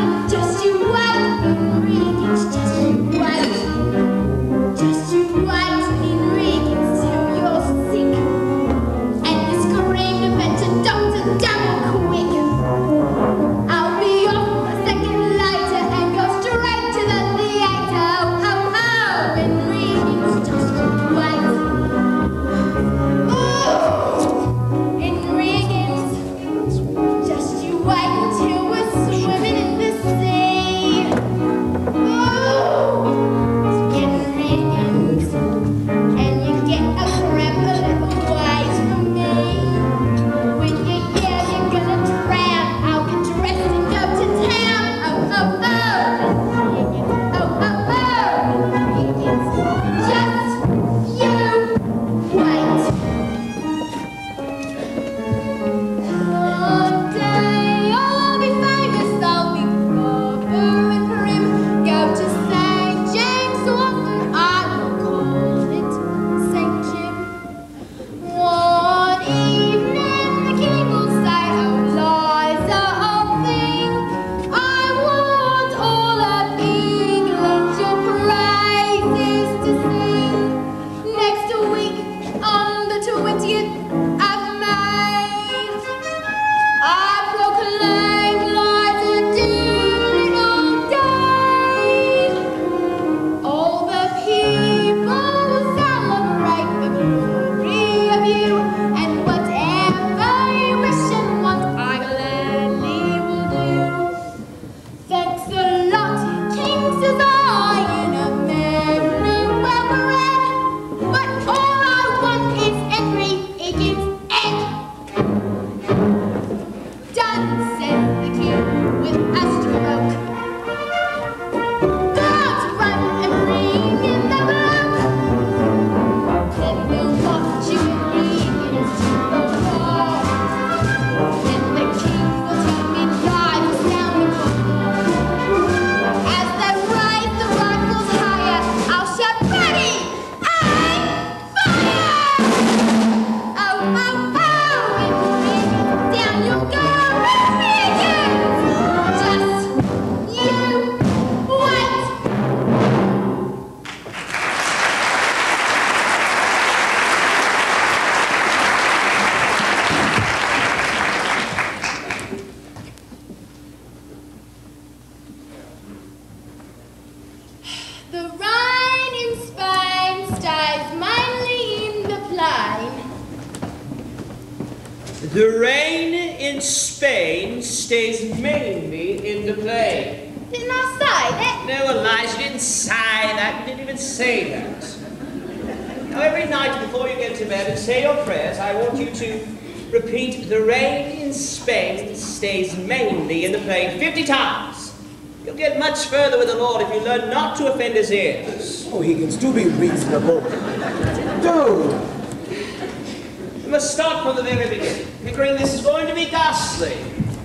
S5: The rain in Spain stays mainly in the plain.
S2: Didn't I say that?
S5: No, Eliza, you didn't say that. You didn't even say that. Now, every night before you get to bed and say your prayers, I want you to repeat, the rain in Spain stays mainly in the plain 50 times. You'll get much further with the Lord if you learn not to offend his ears.
S1: Oh, Higgins, do be reasonable. Do.
S5: We must start from the very beginning. Pickering, this is going to be ghastly.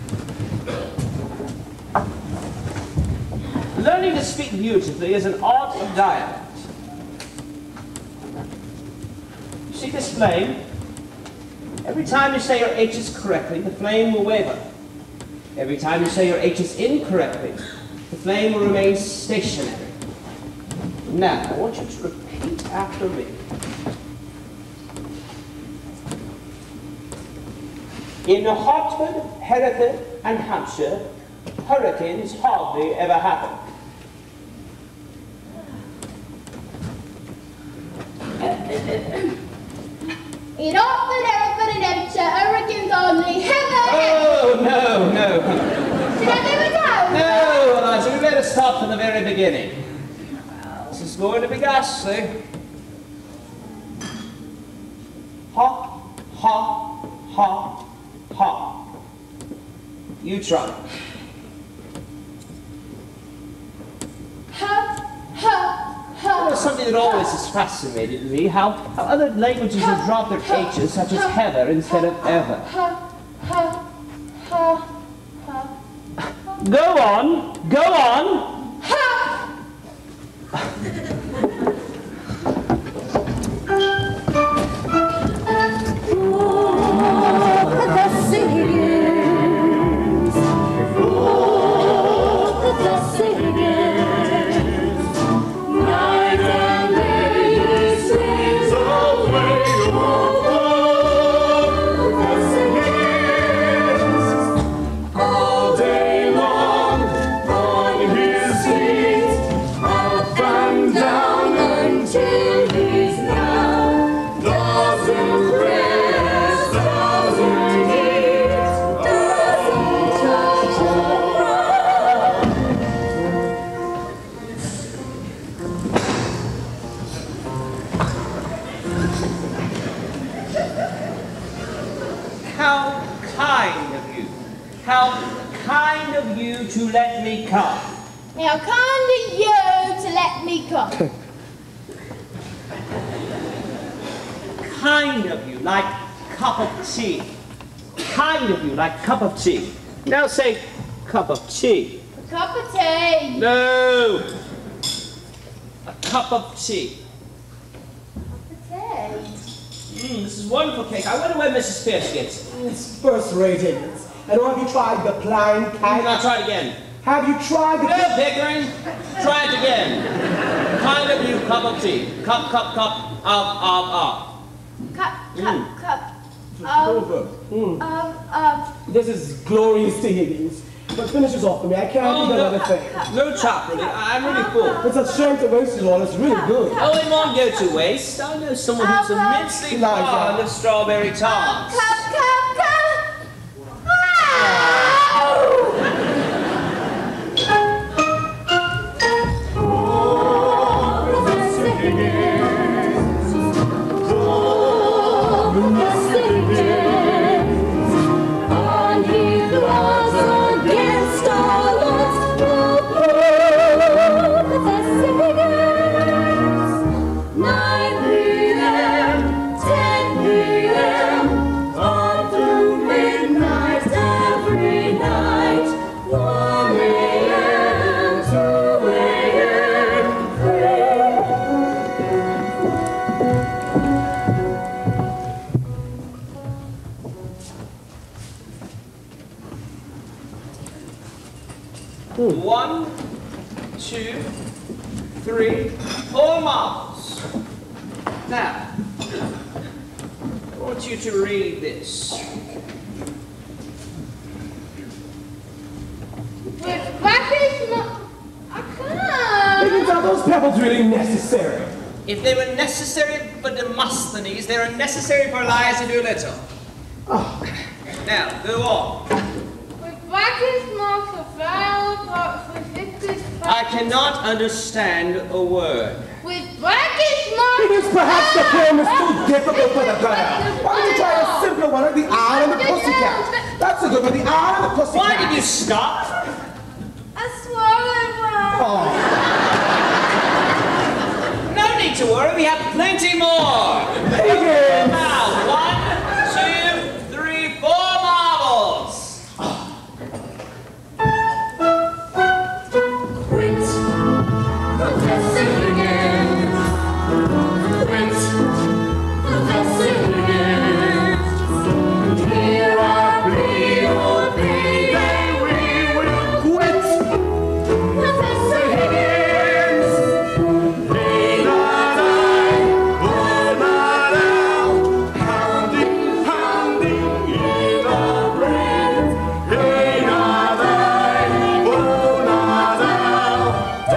S5: Learning to speak beautifully is an art of dialect. You see this flame? Every time you say your H's correctly, the flame will waver. Every time you say your H's incorrectly, the flame will remain stationary. Now, I want you to repeat after me. In Hartford, Hereford, and Hampshire, hurricanes hardly ever happen.
S2: In Hartford, Hereford, and Hampshire, hurricanes only heaven.
S5: Oh, no.
S2: Should I do it now?
S5: No, Eliza, we better start from the very beginning. This is going to be ghastly. Ha, ha, ha, ha. You try.
S2: Ha, ha, ha.
S5: There's something that always has fascinated me, how other languages have dropped their H's, such as heather instead of ever.
S2: Ha, ha, ha, ha.
S5: Go on.
S2: Ha!
S5: How kind of you to let me come.
S2: How kind of you to let me come.
S5: Kind of you, like cup of tea. Kind of you, like cup of tea. Now say cup of tea.
S2: A cup of tea.
S5: No. A cup of tea.
S2: Cup of tea.
S5: This is wonderful cake. I wonder where Mrs. Pearce gets it.
S1: It's first rate, Higgins. And have you tried the plain kind?
S5: I'll try it again.
S1: Have you tried the...
S5: No, Pickering. Try it again. Kind of you, cup of tea. Cup, up.
S2: Cup.
S1: This is glorious to Higgins. But finish this off for me. I can't eat another thing.
S5: No chocolate. I'm really full.
S1: It's a shame to waste it all. It's really good.
S5: Oh, it won't go to waste. I know someone who's immensely fond of strawberry tarts.
S2: Cup.
S5: One, 2, 3, 4 marbles. Now, I want you to read this.
S2: With buckets, I can't.
S1: Higgins, are those pebbles really necessary?
S5: If they were necessary for Demosthenes, they are necessary for Eliza Doolittle.
S1: Oh,
S5: Now, go on. I cannot understand a word.
S2: With blackish marks.
S1: Because perhaps the poem is too difficult for the girl. Why don't you try a simpler one, like the Owl and the Pussycat? That's a good one, the Owl and the Pussycat.
S5: Why did you stop?
S2: I swallowed one.
S1: Oh.
S5: No need to worry, we have plenty more.
S1: Higgins.
S5: Now, 1, 2, 3, 4 marbles.
S2: Professor Higgins. Professor Higgins. Here I plead, oh baby, we will quit. Professor Higgins. Lay not I, oh not out, pounding, pounding in the brains. Lay not I, oh not out,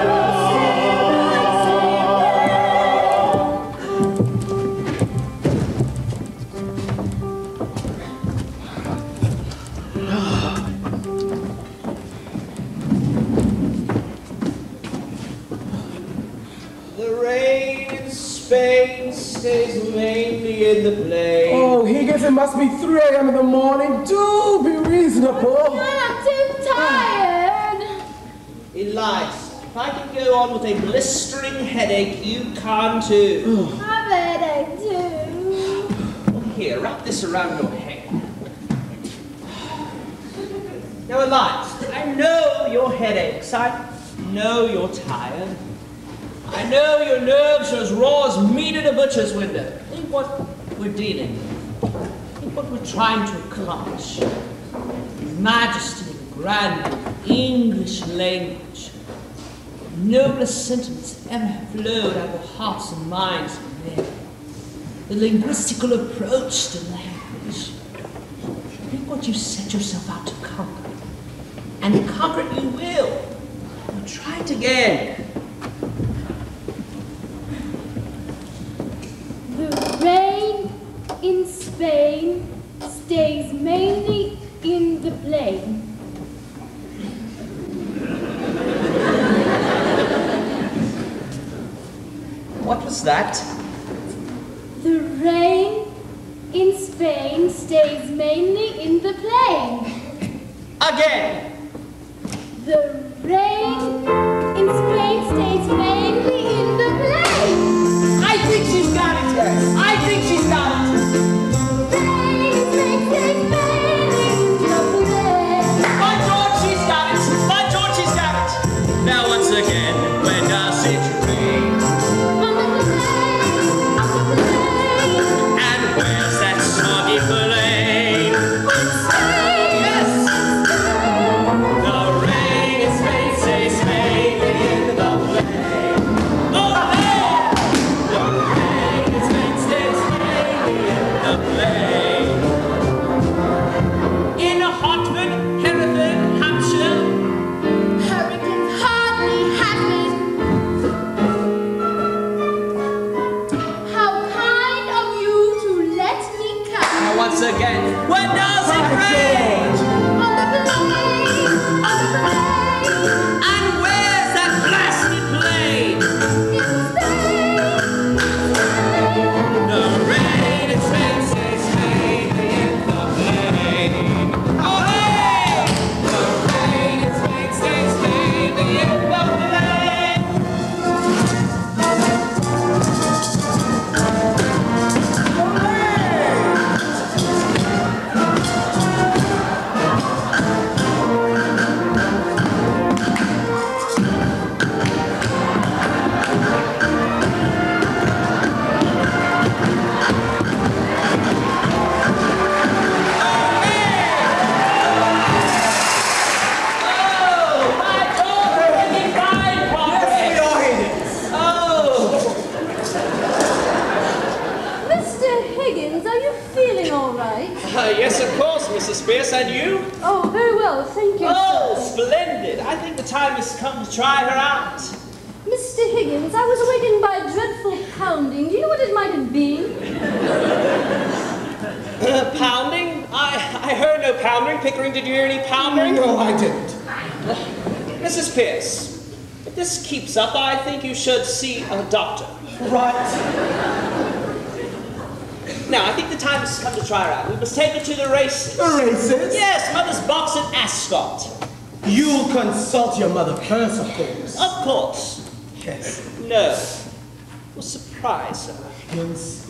S5: The rain in Spain stays mainly in the plain.
S1: Oh, Higgins, it must be 3 a.m. in the morning. Do be reasonable.
S2: I'm too tired.
S5: Eliza, if I can go on with a blistering headache, you can too.
S2: I've had a too.
S5: Well, here, wrap this around your head. Now, Eliza, I know your headaches. I know you're tired. I know your nerves are as raw as meat in a butcher's window. Think what we're dealing with. Think what we're trying to accomplish. Majesty, grand English language. Noblest sentiments ever have flowed out of the hearts and minds of men. The linguistical approach to language. Think what you set yourself out to conquer. And conquer it you will. Now try it again.
S2: The rain in Spain stays mainly in the plain.
S5: What was that?
S2: The rain in Spain stays mainly in the plain.
S5: Again.
S2: The rain in Spain stays mainly in the plain.
S5: I think she's got it. I think she's got it.
S2: Rain in Spain stays mainly in the plain.
S5: By George, she's got it. By George, she's got it. Now once again, when does it rain?
S2: On the plain.
S5: And where's that soggy plain? Yes. The rain in Spain stays mainly in the plain. Oh, there! The rain in Spain stays mainly in the plain. In Hartford, Hereford, Hampshire.
S2: Hurricanes hardly happen. How kind of you to let me come.
S5: Now once again, when does it rain?
S2: On the plain, on the plain.
S5: And where's that blasted plain? The rain in Spain stays mainly in the plain. Oh, hey! The rain in Spain stays mainly in the plain. Oh, my God, we're making fine progress.
S9: Mr. Higgins, are you feeling all right?
S5: Yes, of course, Mrs. Pearce, and you?
S9: Oh, very well, thank you,
S5: Oh,
S9: sir.
S5: splendid. I think the time has come to try her out.
S9: Mr. Higgins, I was awakened by a dreadful pounding. Do you know what it might have been?
S5: Pounding? I I heard no pounding. Pickering, did you hear any pounding?
S1: No, I didn't.
S5: Mrs. Pearce, if this keeps up, I think you should see a doctor.
S1: Right.
S5: Now, I think the time has come to try her out. We must take her to the races.
S1: The races?
S5: Yes, Mother's box at Ascot.
S1: You'll consult your mother Pearce, of course.
S5: Of course.
S1: Yes.
S5: No. We'll surprise her.
S1: Yes.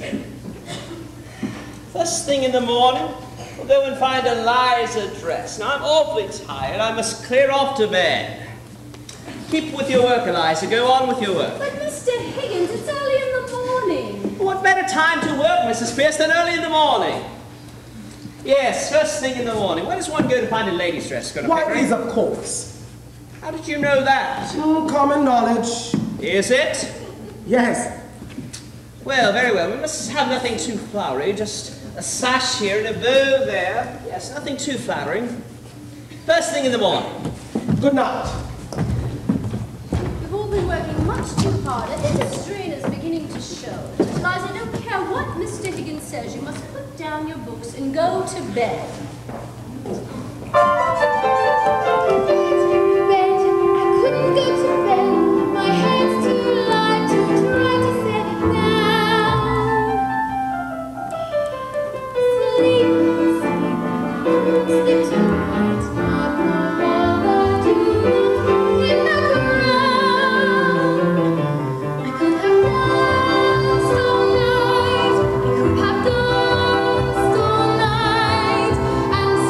S5: First thing in the morning, we'll go and find Eliza dressed. Now, I'm awfully tired. I must clear off to bed. Keep with your work, Eliza. Go on with your work.
S9: But Mr. Higgins, it's early in the morning.
S5: What better time to work, Mrs. Pearce, than early in the morning? Yes, first thing in the morning. Where does one go to find a lady's dress?
S1: Why, is of course.
S5: How did you know that?
S1: Common knowledge.
S5: Is it?
S1: Yes.
S5: Well, very well. We must have nothing too flowery. Just a sash here and a bow there. Yes, nothing too flattering. First thing in the morning.
S1: Good night.
S9: We've all been working much too hard, and the strain is beginning to show. Eliza, I don't care what Mr. Higgins says, you must put down your books and go to bed.
S2: I couldn't go to bed. My head's too light to try to set it down. Sleep, sleep tonight. Not for all the doom in the ground. I could have danced all night. I could have danced all night and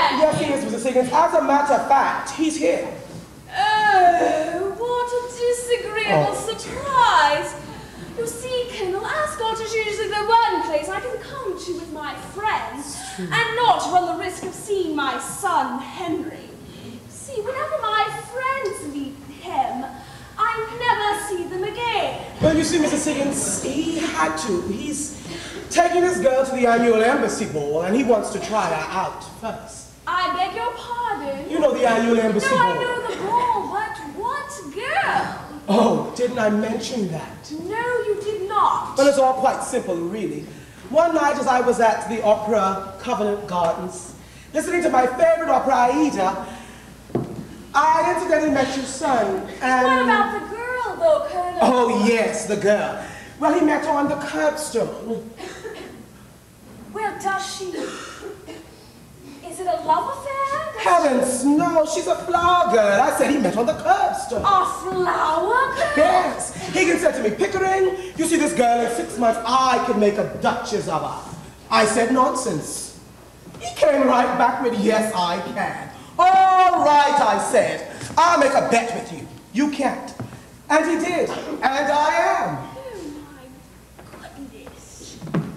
S3: Henry?
S1: Yes, he is, Mrs. Higgins. As a matter of fact, he's here.
S3: Oh, what a disagreeable surprise. You see, Colonel, Ascot is usually the one place I can come to with my friends and not run the risk of seeing my son, Henry. See, whenever my friends meet him, I never see them again.
S1: Well, you see, Mrs. Higgins, he had to. He's taking his girl to the annual embassy ball, and he wants to try her out first.
S3: I beg your pardon?
S1: You know the annual embassy ball.
S3: No, I know the ball, but what girl?
S1: Oh, didn't I mention that?
S3: No, you did not.
S1: Well, it's all quite simple, really. One night as I was at the Opera Covent Gardens, listening to my favorite opera, Aida, I incidentally met your son, and...
S3: What about the girl, though, Colonel?
S1: Oh, yes, the girl. Well, he met her on the curbstone.
S3: Well, does she? Is it a love affair?
S1: Heavens, no, she's a flower girl. I said he met on the curbstone.
S3: A flower girl?
S1: Yes. Higgins said to me, Pickering, you see this girl in 6 months, I could make a duchess of her. I said, nonsense. He came right back with, yes, I can. All right, I said, I'll make a bet with you. You can't. And he did, and I am.
S3: Oh, my goodness.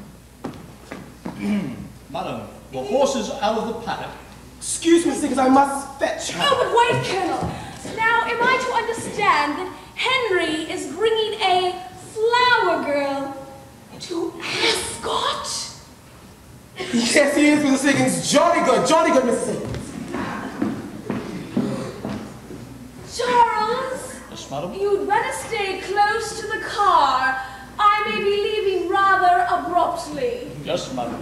S12: Madam, the horse is out of the paddock.
S1: Excuse me, because I must fetch her.
S3: Oh, but wait, Colonel. Now, am I to understand that Henry is bringing a flower girl to Ascot?
S1: Yes, he is, Mrs. Higgins. Jolly good, Mrs. Higgins.
S3: Charles,
S12: Yes, madam?
S3: you'd better stay close to the car. I may be leaving rather abruptly.
S12: Yes, madam.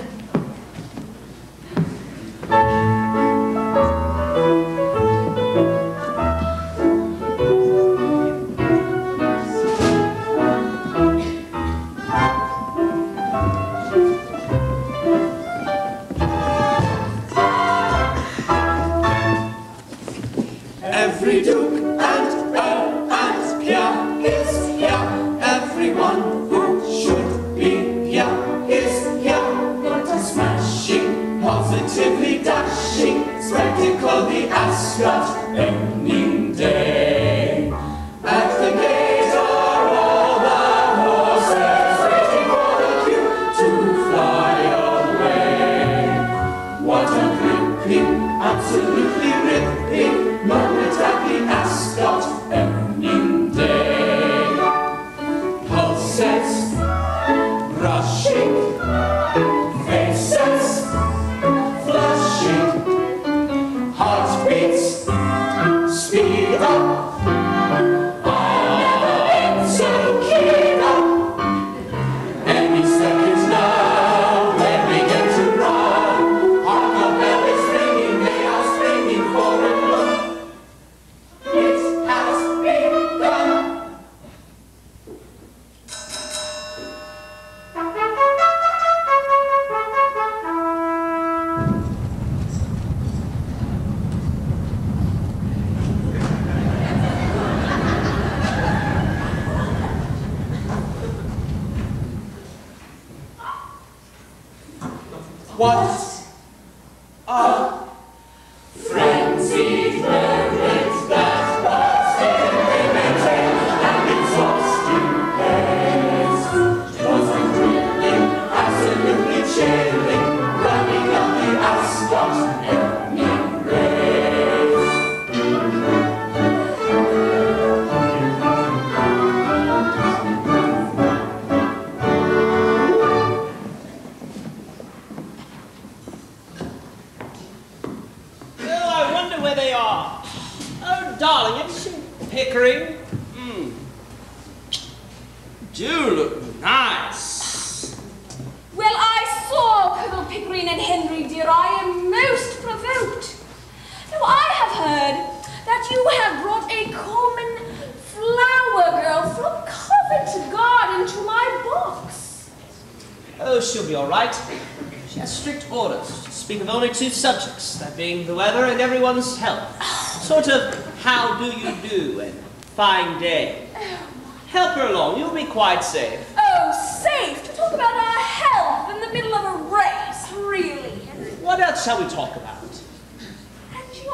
S8: Every duke and earl and peer is here. Everyone who should be here is here. What a smashing, positively dashing spectacle, the Ascot evening day. At the gate are all the horses waiting for the cue to fly away. What a gripping, absolutely ripping moment at the Ascot evening day. Pulses rushing, faces flushing, heartbeats speed up. I'm so keyed up. Any seconds now, when we get to run, our bell is ringing, they are springing forward. Look, it has begun. What a frenzied moment that was in women and exhausting pace. It was a thrilling, absolutely chilling, running up the Ascot evening race.
S5: Well, I wonder where they are. Oh, darling, have you seen Pickering? Do look nice.
S3: Well, I saw Colonel Pickering and Henry, dear. I am most provoked. Now, I have heard that you have brought a common flower girl from Covent Garden to my box.
S5: Oh, she'll be all right. She has strict orders to speak of only 2 subjects, that being the weather and everyone's health. Sort of, how do you do and fine day. Help her along, you'll be quite safe.
S3: Oh, safe? To talk about our health in the middle of a race, really?
S5: What else shall we talk about?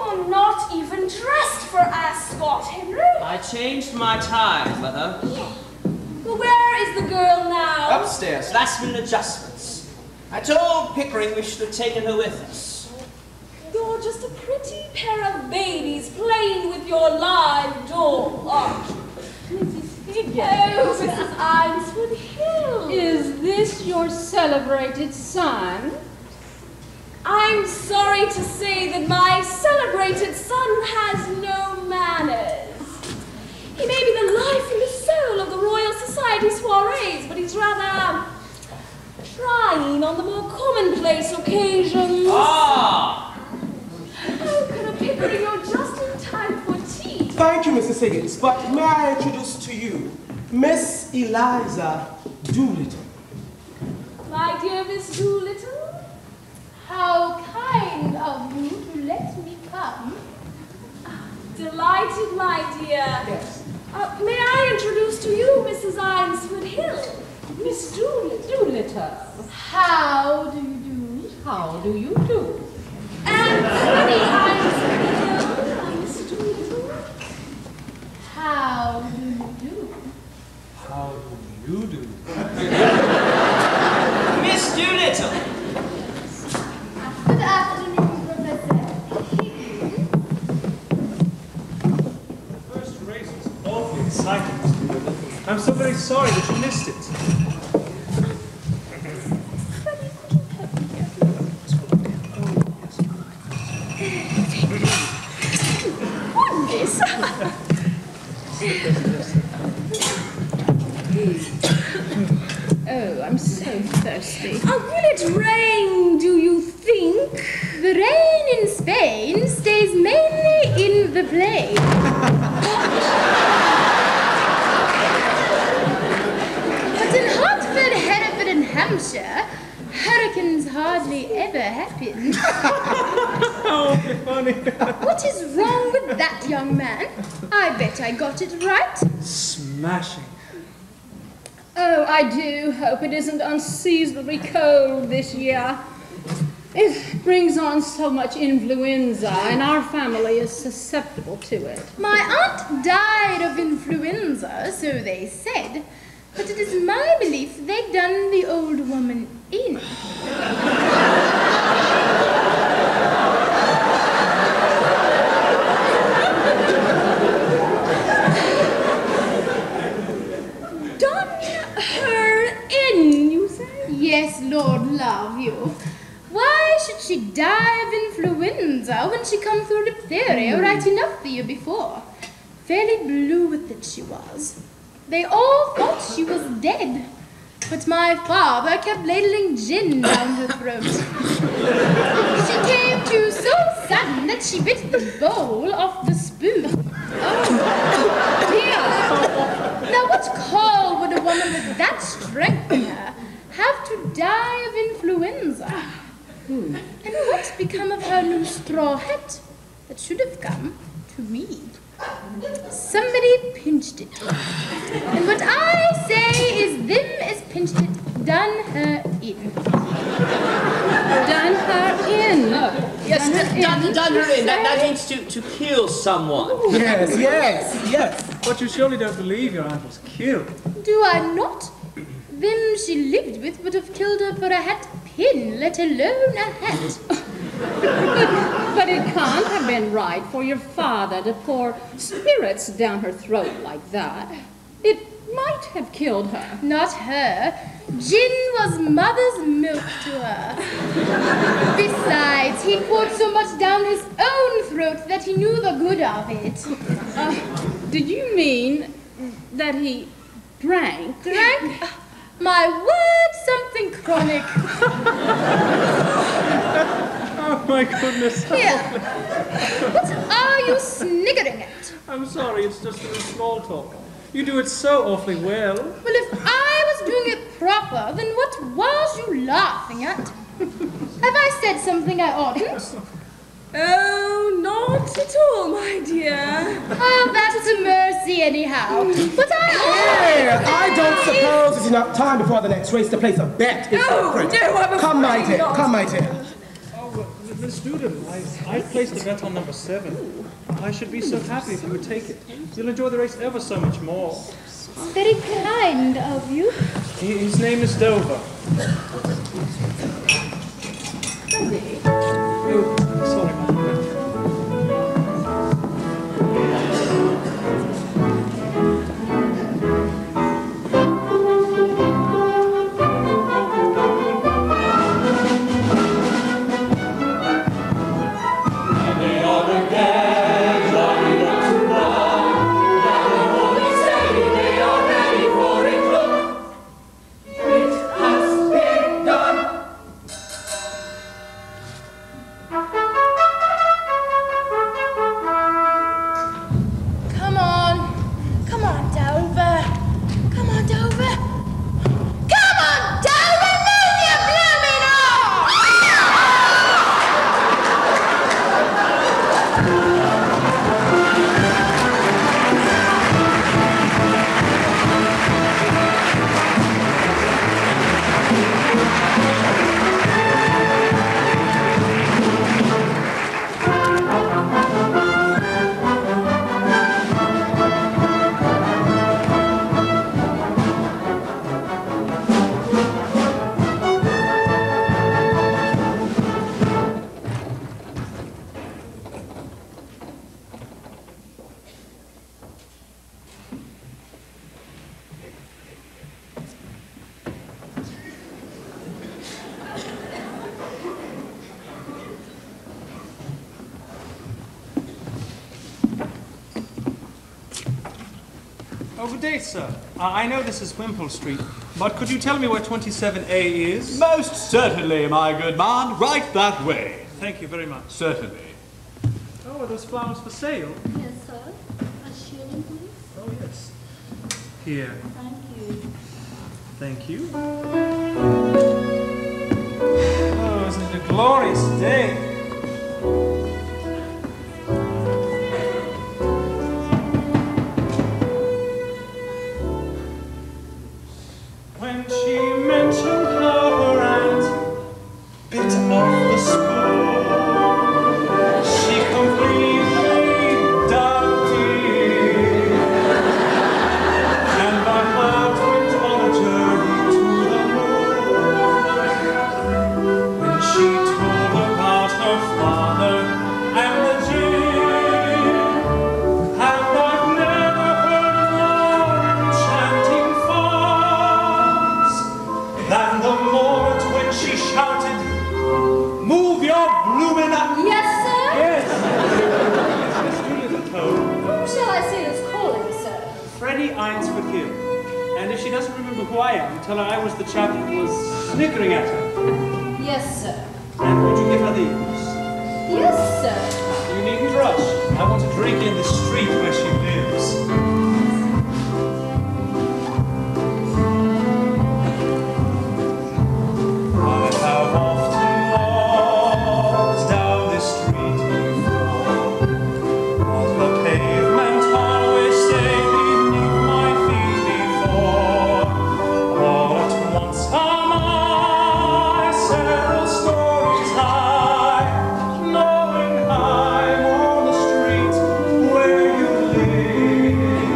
S3: You're not even dressed for Ascot, Henry.
S13: I changed my tie, Mother.
S3: Well, where is the girl now?
S13: Upstairs, last minute adjustments. I told Pickering we should have taken her with us.
S3: You're just a pretty pair of babies playing with your live doll, aren't you?
S14: Mrs. Higgins.
S3: Oh, Mrs. Eynsford-Hill.
S14: Is this your celebrated son?
S3: I'm sorry to say that my celebrated son has no manners. He may be the life and the soul of the Royal Society soirees, but he's rather trying on the more commonplace occasions.
S13: Ah!
S3: Oh, Colonel Pickering, you're just in time for tea.
S1: Thank you, Mrs. Higgins, but may I introduce to you Miss Eliza Doolittle.
S3: My dear Miss Doolittle,
S9: How kind of you to let me come.
S3: delighted, my dear.
S1: Yes.
S3: May I introduce to you Mrs. Eynsford-Hill?
S14: Miss Doolittle.
S9: How do you do?
S14: How do you do?
S3: And Freddy Eynsford-Hill, Miss Doolittle.
S9: How do you do?
S12: How do you do?
S13: Miss Doolittle!
S9: Good afternoon, Professor Higgins.
S12: The first race was awfully exciting, Mr. Doolittle. I'm so very sorry that you missed it.
S14: Oh, I'm so thirsty.
S3: Will it rain, do you think?
S9: The rain in Spain stays mainly in the plain. But in Hartford, Hereford, and Hampshire, hurricanes hardly ever happen.
S12: Oh, funny.
S9: What is wrong with that, young man? I bet I got it right.
S12: Smashing.
S14: Oh, I do hope it isn't unseasonably cold this year. It brings on so much influenza, and our family is susceptible to it.
S9: My aunt died of influenza, so they said, but it is my belief they'd done the old woman in. Yes, Lord love you. Why should she die of influenza when she come through diphtheria right enough the year before? Fairly blue with it she was. They all thought she was dead, but my father kept ladling gin down her throat. She came to so sudden that she bit the bowl off the spoon. Oh, dear. Now what call would a woman with that strength in her have to die of influenza? And what's become of her new straw hat that should have come to me? Somebody pinched it. And what I say is them as pinched it, done her in.
S14: Done her in?
S13: Yes, done her in. That means to kill someone.
S1: Yes.
S12: But you surely don't believe your aunt was killed.
S9: Do I not? Them she lived with would have killed her for a hat pin, let alone a hat.
S14: But it can't have been right for your father to pour spirits down her throat like that. It might have killed her.
S9: Not her. Gin was mother's milk to her. Besides, he poured so much down his own throat that he knew the good of it.
S14: Did you mean that he drank?
S9: Drank? My word, something chronic.
S12: Oh my goodness.
S9: Here. What are you sniggering at?
S12: I'm sorry, it's just a little small talk. You do it so awfully well.
S9: Well, if I was doing it proper, then what was you laughing at? Have I said something I oughtn't?
S3: Oh, not at all, my dear.
S9: Oh, that's a mercy anyhow. But
S1: I don't suppose it's enough time before the next race to place a bet.
S3: No,
S1: Fred.
S3: no, I'm
S1: Come, my dear.
S3: not.
S1: Come, my dear.
S12: Oh, Mr. good student. I placed a bet on number 7. I should be so happy if you would take it. You'll enjoy the race ever so much more.
S9: Very kind of you.
S12: His name is Dover.
S9: Freddy.
S12: Oh, sorry, Mom. Oh, good day, sir. I know this is Wimpole Street, but could you tell me where 27A is?
S11: Most certainly, my good man. Right that way.
S12: Thank you very much.
S11: Certainly.
S12: Oh, are those flowers for sale?
S2: Yes, sir. A shilling, please.
S12: Oh, yes. Here.
S2: Thank you.
S12: Thank you. Oh, isn't it a glorious day? When she mentioned how her aunt bit off the spoon, she completely doubted, and my heart went on a journey to the moon. When she told about her father and the gin, and I've never heard more enchanting farce than the moment when she shouted, "Move your bloomin' up!"
S9: Yes, sir?
S12: Yes. Miss Doolittle.
S9: Who shall I say is calling, sir?
S12: Freddy Eynsford-Hill. And if she doesn't remember who I am, tell her I was the chap who was snickering at her.
S9: Yes, sir.
S12: And would you give her these?
S9: Yes, sir.
S12: You needn't rush. I want to drink in the street where she lives. I have often walked down this street before, but the pavement always stayed beneath my feet before. All at once am I several stories high, knowing I'm on the street where you live.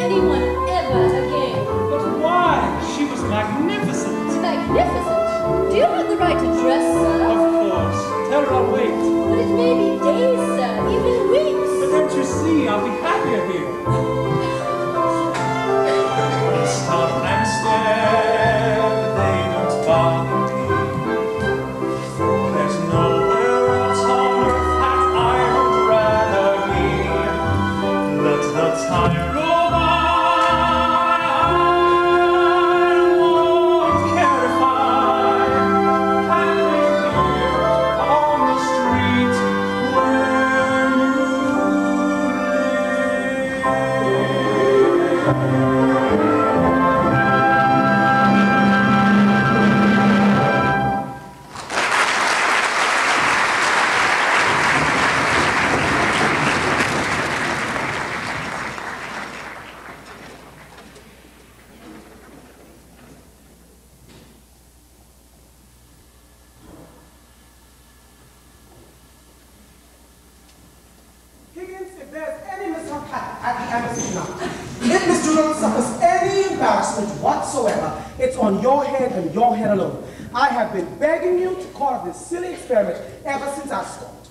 S14: anyone ever again.
S12: But why? She was magnificent.
S14: Magnificent? Do you have the right to dress, sir?
S12: Of course. Tell her I'll wait.
S14: But it may be days, sir, even weeks.
S12: But don't you see, I'll be happier here. Stop and stare, they don't bother me. There's nowhere else on earth that I would rather be. Let the time go by. I won't care if I can live here on the street where you
S1: Higgins, if there's any mishap at the embassy tonight, if Miss Doolittle suffers any embarrassment whatsoever, it's on your head and your head alone. I have been begging you to call off this silly experiment ever since I scored.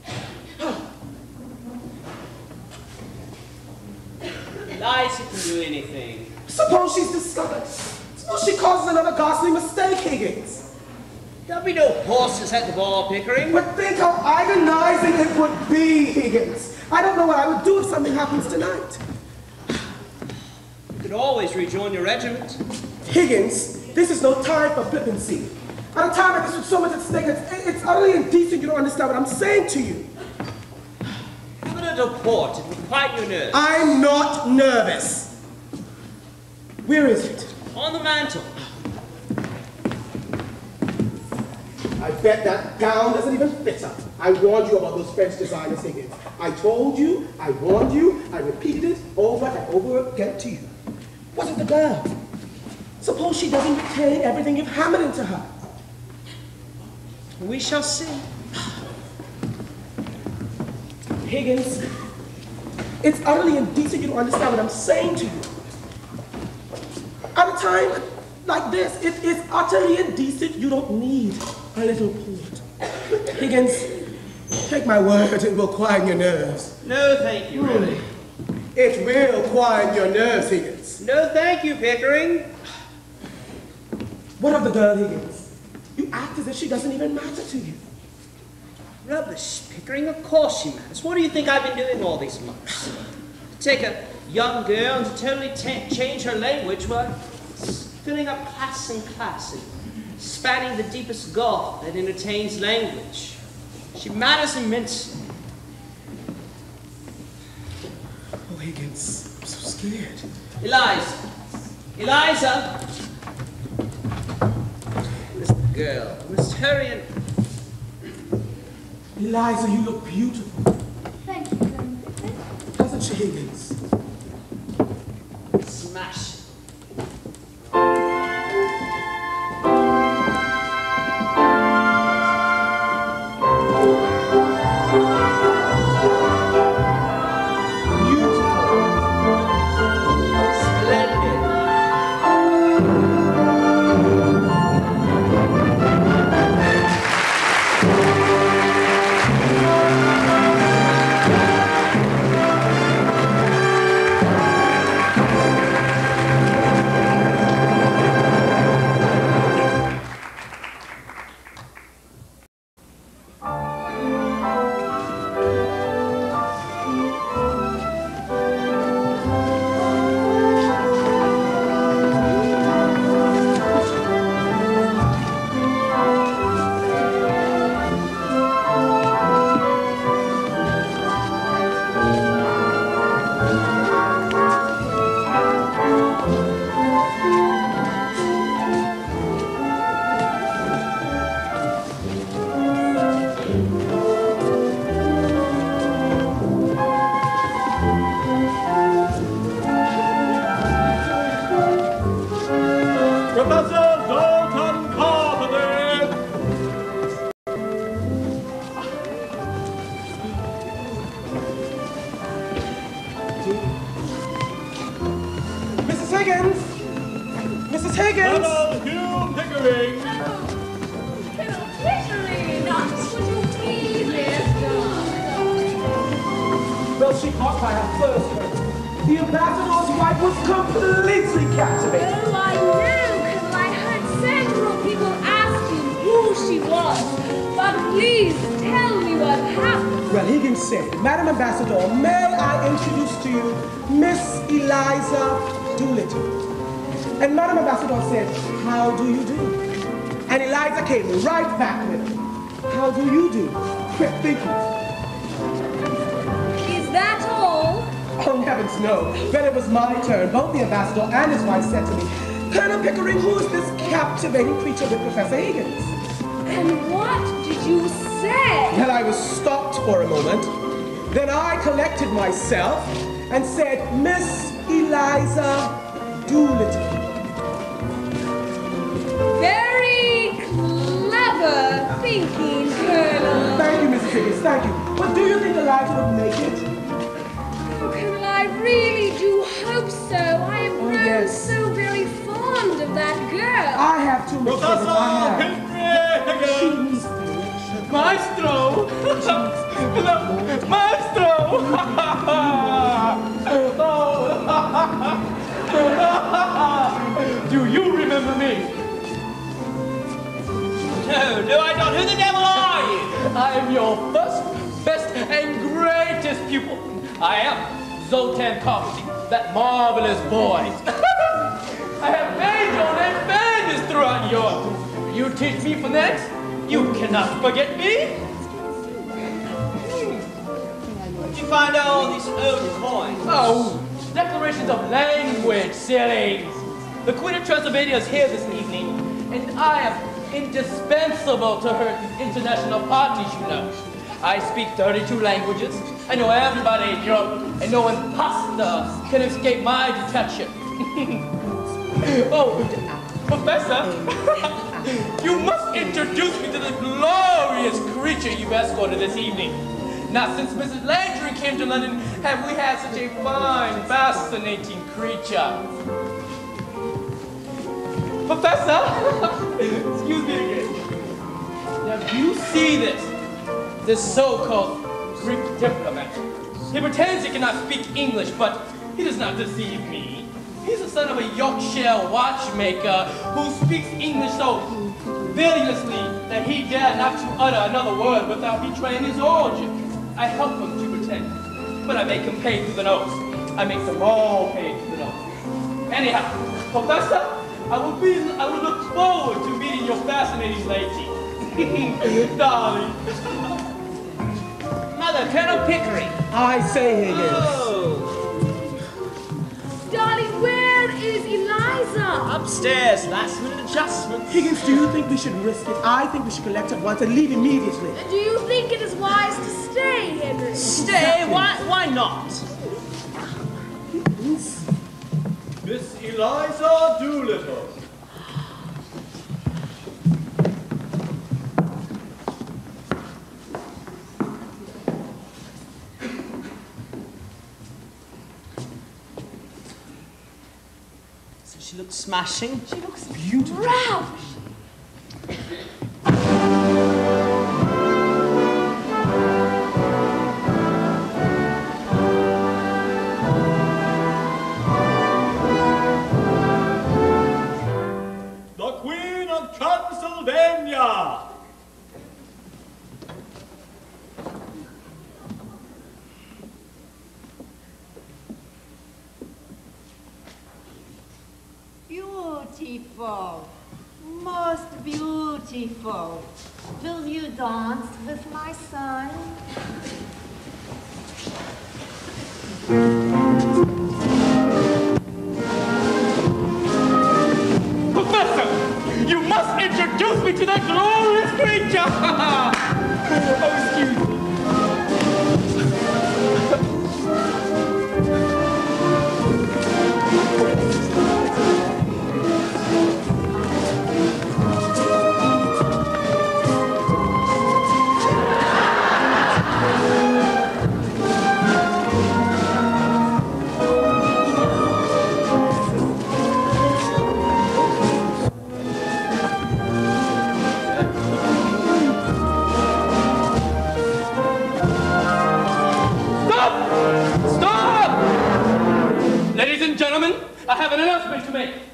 S13: Eliza can do anything.
S1: Suppose she's discovered. Suppose she causes another ghastly mistake, Higgins.
S13: There'll be no horses at the ball, Pickering.
S1: But think how agonizing it would be, Higgins. I don't know what I would do if something happens tonight.
S13: You could always rejoin your regiment.
S1: Higgins, this is no time for flippancy. At a time like this with so much at stake, it's utterly indecent you don't understand what I'm saying to you.
S13: Have a little port. It will quiet your nerves.
S1: I'm not nervous. Where is it?
S13: On the mantle.
S1: I bet that gown doesn't even fit her. I warned you about those French designers, Higgins. I told you, I warned you, I repeated it over and over again to you. What of the girl? Suppose she doesn't retain everything you've hammered into her.
S13: We shall see.
S1: Higgins, it's utterly indecent you don't understand what I'm saying to you. At a time like this, it is utterly indecent you don't need a little port. Higgins, take my word, it will quiet your nerves.
S13: No, thank you, really.
S1: It will quiet your nerves, Higgins.
S13: No, thank you, Pickering.
S1: What of the girl, Higgins? You act as if she doesn't even matter to you.
S13: Rubbish, Pickering. Of course she matters. What do you think I've been doing all these months? To take a young girl and to totally change her language, well, it's filling up class and class and spanning the deepest gulf that entertains language. She matters immensely.
S1: Oh, Higgins, I'm so scared.
S13: Eliza! Eliza! Where's the girl? We must hurry and...
S1: Eliza, you look beautiful.
S2: Thank you, Colonel.
S1: Doesn't she, Higgins?
S13: Smash.
S1: Higgins! Mrs. Higgins!
S6: Hello, Hugh Pickering!
S2: Hello, Pickering! Would you please,
S1: Well, she caught by her first hurt. The ambassador's wife was completely captivated.
S9: Oh, I know, Colonel. I heard several people asking who she was. But please tell me what happened.
S1: Well, Higgins said, Madam Ambassador, may I introduce to you Miss Eliza Doolittle? And Madam Ambassador said, how do you do? And Eliza came right back with it. How do you do? Quick thinking.
S9: Is that all?
S1: Oh, heavens, no. Then it was my turn. Both the ambassador and his wife said to me, Colonel Pickering, who is this captivating creature with Professor Higgins?
S9: And what did you say?
S1: Well, I was stopped for a moment. Then I collected myself and said, Miss Eliza Doolittle.
S9: Very clever thinking, Colonel.
S1: Thank you, Mrs. Higgins, thank you. But do you think Eliza would make it?
S9: Oh, Colonel, I really do hope so. I have grown so very fond of that girl.
S1: I have too much.
S6: Professor Higgins!
S10: Maestro! Hello, Maestro! Do you remember me?
S13: No, I don't. Who the devil are you?
S10: I am your first, best, and greatest pupil. I am Zoltan Carpety, that marvelous boy. I have made your name famous throughout Europe. You teach me phonetics? You cannot forget me.
S13: Where'd you find out all these old coins?
S10: Oh, declarations of language, silly. The Queen of Transylvania is here this evening, and I am indispensable to her international parties, you know. I speak 32 languages. I know everybody in Europe, and no imposter can escape my detection. Oh, Professor, you must introduce me to the glorious creature you've escorted this evening. Not since Mrs. Landry came to London have we had such a fine, fascinating creature. Professor, excuse me again. Now, do you see this so-called Greek diplomat? He pretends he cannot speak English, but he does not deceive me. He's the son of a Yorkshire watchmaker who speaks English so villainously that he dare not to utter another word without betraying his origin. I help him to pretend, but I make him pay through the nose. I make them all pay through the nose. Anyhow, Professor, I will look forward to meeting your fascinating lady. Darling.
S13: Mother, Colonel Pickering.
S1: I say, Higgins.
S13: Oh.
S9: Darling, where is Eliza?
S13: Upstairs, last minute adjustment.
S1: Higgins, do you think we should risk it? I think we should collect at once and leave immediately.
S9: Do you think it is wise to stay, Henry?
S13: Stay? Why not?
S6: Miss Eliza Doolittle.
S13: She looks smashing.
S9: She looks beautiful. Ravish.
S6: The Queen of Transylvania.
S15: Beautiful, most beautiful. Will you dance with my son?
S10: Professor, you must introduce me to that glorious creature. Oh, excuse me. Ladies and gentlemen, I have an announcement to make.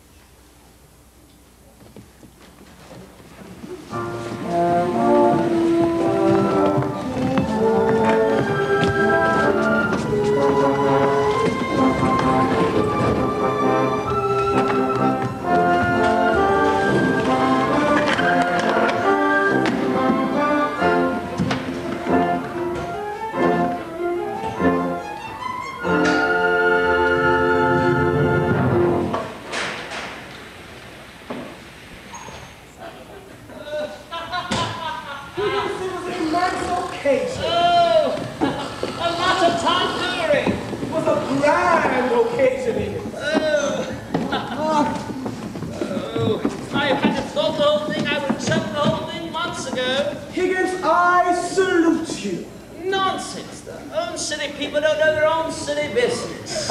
S1: Higgins, I salute you.
S13: Nonsense. Their own city people don't know their own city business.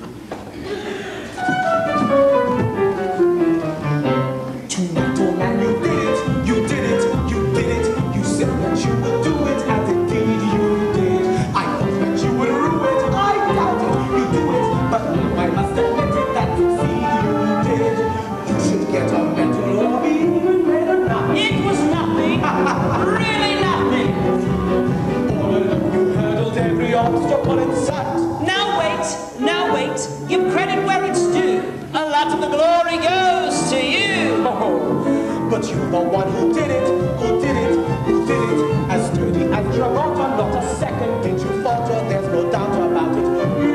S1: Tonight, oh man, you did it, you did it, you did it. You said that you would do it, and indeed you did. I thought that you would rue it, I doubted you do it. But now I must admit it, that indeed you did. You should get a medal or be even made a knight.
S13: It was nothing, really nothing.
S1: All alone you hurdled every obstacle in sight.
S13: Now wait, give credit where it's due. A lot of the glory goes to you.
S1: Oh, but you're the one who did it, who did it, who did it. As sturdy as Gibraltar, not a second did you falter, there's no doubt about it. You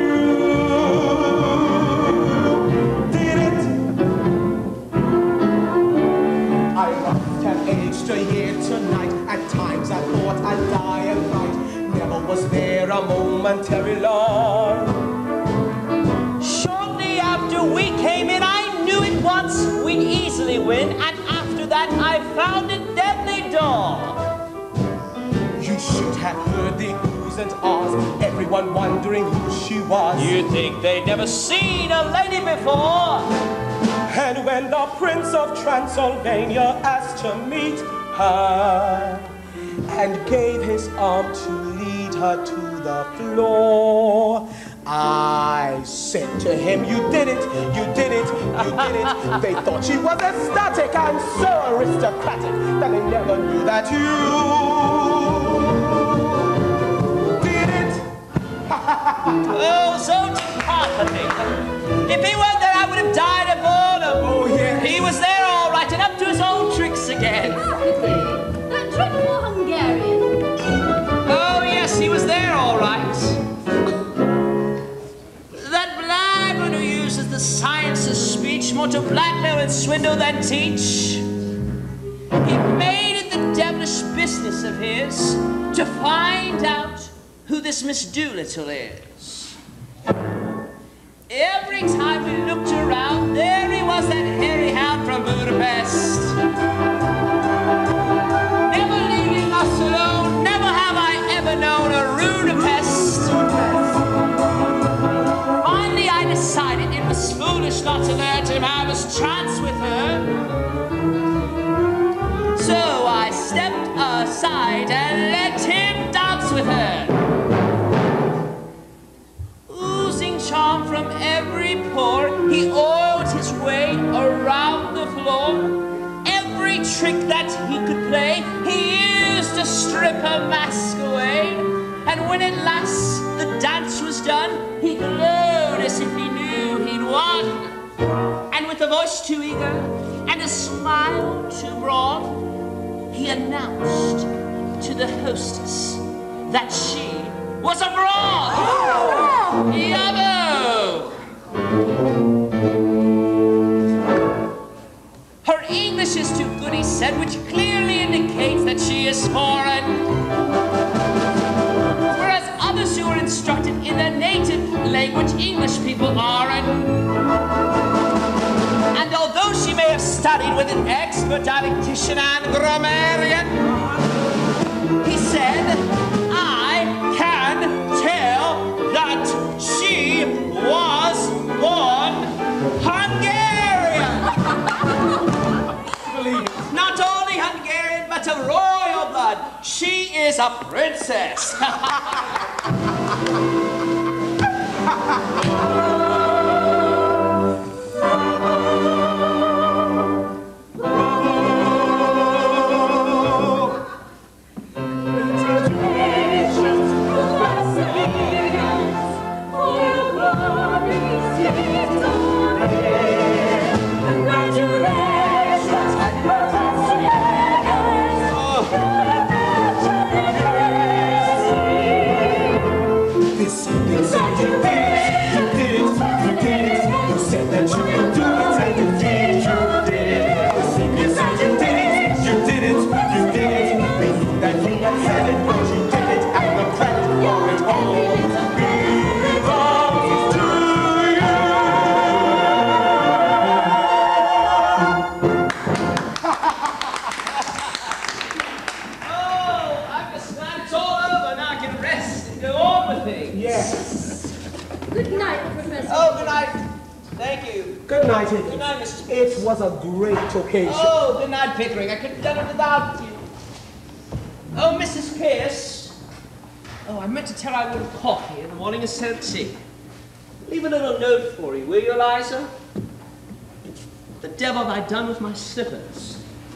S1: did it. I must have aged a year tonight. At times I thought I'd die and fight. Never was there a momentary lull.
S13: Shortly after we came in, I knew at once we'd easily win, and after that I found it deadly dull.
S1: You should have heard the oohs and ahs, everyone wondering who she was.
S13: You'd think they'd never seen a lady before.
S1: And when the Prince of Transylvania asked to meet her and gave his arm to lead her to the floor, I said to him, you did it, you did it, you did it. They thought she was ecstatic and so aristocratic that they never knew that you did it.
S13: Oh, so disheartening. If he weren't there, I would have died of boredom.
S1: Oh, yes.
S13: He was there all right and up to his old tricks again.
S9: That trick for Hungarian.
S13: Oh, yes, he was there all right. That blackguard who uses the science of speech more to blackmail and swindle than teach. He made it the devilish business of his to find out who this Miss Doolittle is. Every time we looked around, there he was, that hairy hound from Budapest. Never leaving us alone, never have I ever known a Budapest. Finally I decided it was foolish not to let him have his chance with her. So I stepped aside and let him dance with her. Oozing charm from every pore, he oiled his way around the floor. Every trick that he could play, he used to strip her mask away. And when at last the dance was done, he glowed as if he knew he'd won. And with a voice too eager and a smile too broad, he announced to the hostess that she was abroad. Oh! Yabbo! Her English is too good, he said, which clearly indicates that she is foreign. Whereas others who are instructed in their native language, English people aren't. And although she may have studied with an expert dialectician and grammarian, he said, I can tell that she was born Hungarian. Not only Hungarian, but of royal blood. She is a princess. Thank you.
S1: Good night, Higgins.
S13: Good night, Mrs. Pierce.
S1: It was a great occasion.
S13: Oh, good night, Pickering. I couldn't have done it without you. Oh, Mrs. Pierce. Oh, I meant to tell her I wanted coffee in the morning instead of tea. Leave a little note for you, will you, Eliza? What the devil have I done with my slippers?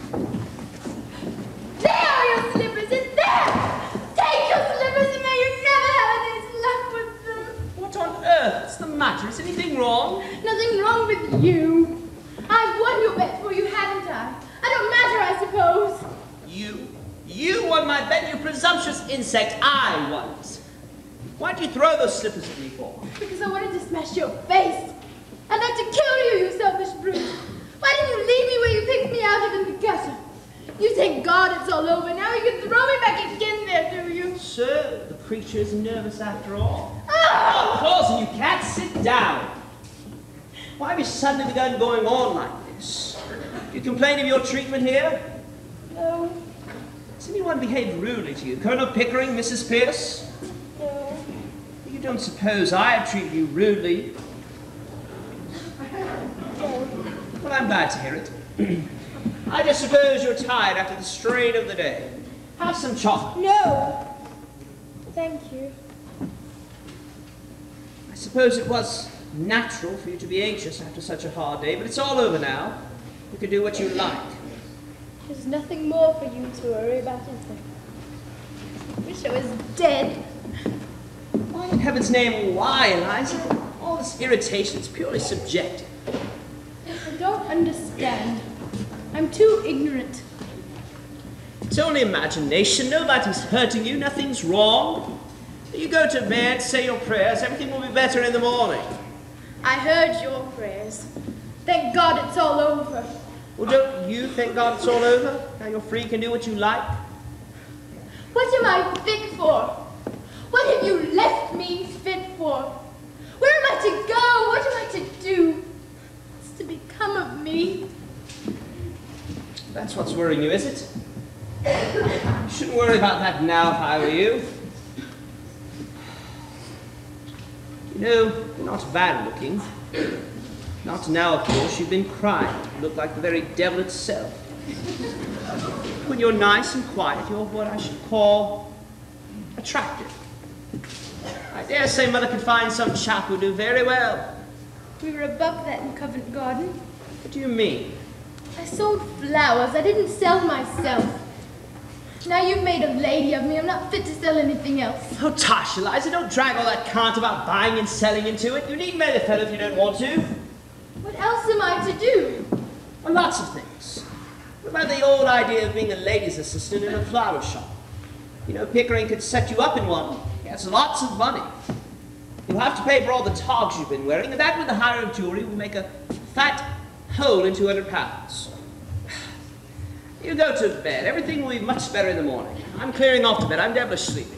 S2: There are your slippers, in there! Take your slippers and may you never have any luck with them.
S13: What on earth? What's the matter? Is anything wrong?
S2: Nothing wrong with you. I've won your bet for you, haven't I? I don't matter, I suppose.
S13: You won my bet, you presumptuous insect. I won it. Why'd you throw those slippers at me for?
S2: Because I wanted to smash your face. I'd like to kill you, you selfish brute. Why didn't you leave me where you picked me out of in the gutter? You thank God it's all over now. You can throw me back again there, do you?
S13: Sir, the creature is nervous after all.
S2: Oh!
S13: Of course, and you can't sit down. Why have you suddenly begun going on like this? Do you complain of your treatment here?
S2: No.
S13: Has anyone behaved rudely to you? Colonel Pickering, Mrs. Pearce?
S2: No.
S13: You don't suppose I have treated you rudely?
S2: No.
S13: Well, I'm glad to hear it. I just suppose you're tired after the strain of the day. Have some chocolate.
S2: No. Thank you.
S13: I suppose it was natural for you to be anxious after such a hard day, but it's all over now. You can do what you like.
S2: There's nothing more for you to worry about, is there? I wish I was dead.
S13: Why in heaven's name, why, Eliza? All this irritation is purely subjective.
S2: I don't understand. I'm too ignorant.
S13: It's only imagination. Nobody's hurting you. Nothing's wrong. You go to bed, say your prayers. Everything will be better in the morning.
S2: I heard your prayers. Thank God it's all over.
S13: Well, don't you thank God it's all over? Now you're free, can do what you like?
S2: What am I fit for? What have you left me fit for? Where am I to go? What am I to do? What's to become of me?
S13: That's what's worrying you, is it? You shouldn't worry about that now if I were you. You know, you're not bad looking. Not now, of course. You've been crying. You look like the very devil itself. When you're nice and quiet, you're what I should call attractive. I dare say Mother could find some chap who'd do very well.
S2: We were above that in Covent Garden.
S13: What do you mean?
S2: I sold flowers. I didn't sell myself. Now you've made a lady of me. I'm not fit to sell anything else.
S13: Oh, tosh, Eliza, don't drag all that cant about buying and selling into it. You needn't marry the fellow if you don't want to.
S2: What else am I to do?
S13: Well, lots of things. What about the old idea of being a lady's assistant in a flower shop? You know, Pickering could set you up in one. He has lots of money. You'll have to pay for all the togs you've been wearing, and that with the hire of jewelry will make a fat hole in 200 pounds. You go to bed. Everything will be much better in the morning. I'm clearing off to bed. I'm devilish sleepy.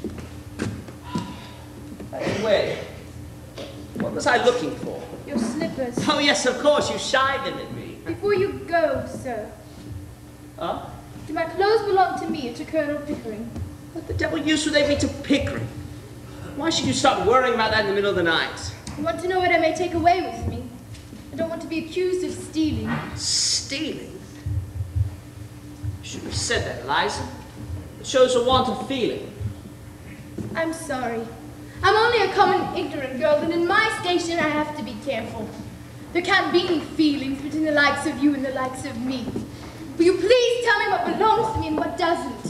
S13: By the way, what was I looking for?
S2: Your slippers.
S13: Oh, yes, of course. You shied them at me.
S2: Before you go, sir.
S13: Huh?
S2: Do my clothes belong to me or to Colonel Pickering?
S13: What the devil use would they be to Pickering? Why should you start worrying about that in the middle of the night?
S2: I want to know what I may take away with me. I don't want to be accused of stealing.
S13: Stealing? You shouldn't have said that, Eliza. It shows a want of feeling.
S2: I'm sorry. I'm only a common ignorant girl, and in my station I have to be careful. There can't be any feelings between the likes of you and the likes of me. Will you please tell me what belongs to me and what doesn't?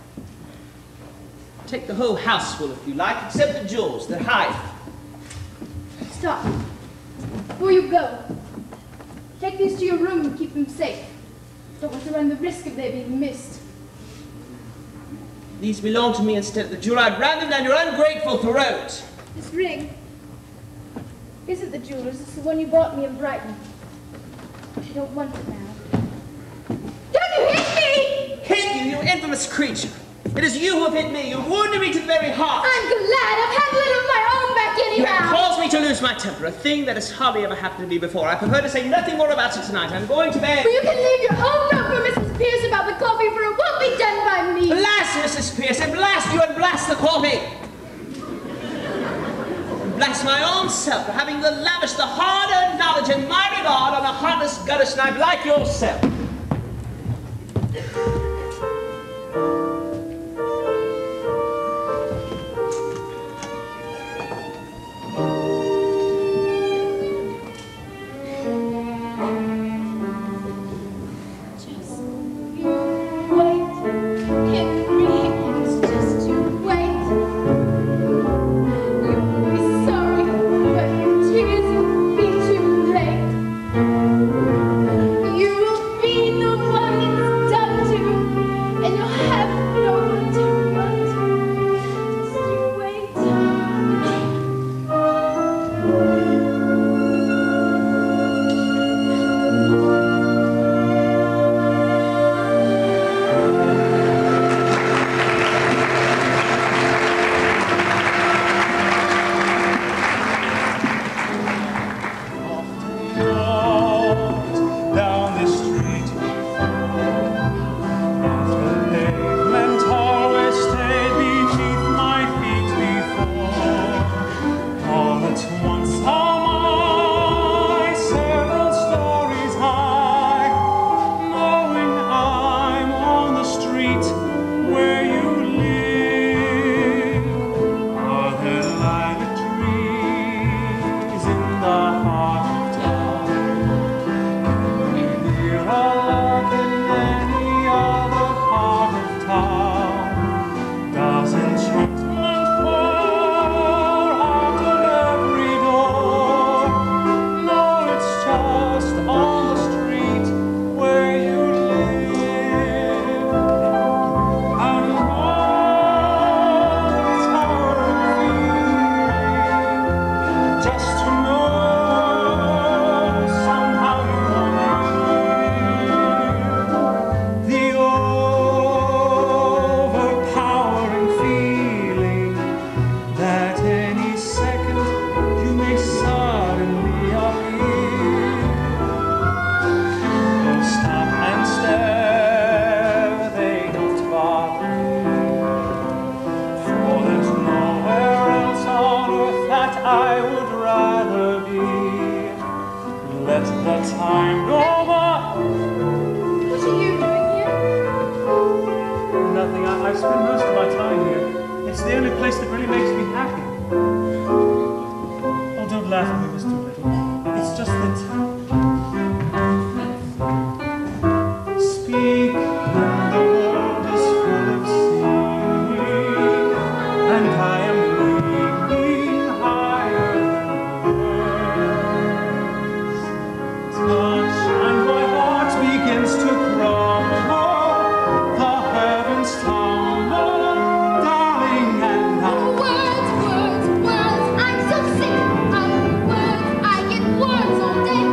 S13: Take the whole house full if you like, except the jewels. They're hide.
S2: Stop. Before you go, take these to your room and keep them safe. Don't want to run the risk of their being missed.
S13: These belong to me instead of the jewel. I'd rather than your ungrateful throat.
S2: This ring isn't the jeweler's. It's the one you bought me in Brighton. I don't want it now. Don't you hit me!
S13: Hit you, you infamous creature! It is you who have hit me. You wounded me to the very heart.
S2: I'm glad. I've had a little of my own back anyhow.
S13: You have caused me to lose my temper, a thing that has hardly ever happened to me before. I prefer to say nothing more about it tonight. I'm going to bed.
S2: Well, you can leave your own note for Mrs. Pearce about the coffee, for it won't be done by me.
S13: Blast Mrs. Pearce, and blast you, and blast the coffee. And blast my own self for having lavished the hard-earned heartless gutter snipe like yourself.
S2: Words, I'm so sick of words. I get words all day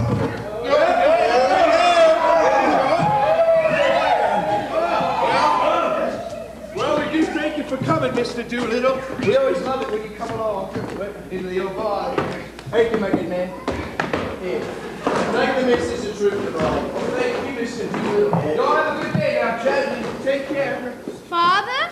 S16: Well, we do thank you for coming, Mr. Doolittle. We always love it when you come along into the old bar.
S17: Thank you, my good man. Here. Thank the missus and troop the bride.
S16: Thank you, Mr. Doolittle. Y'all have a good day now, Chad. Take care.
S9: Father?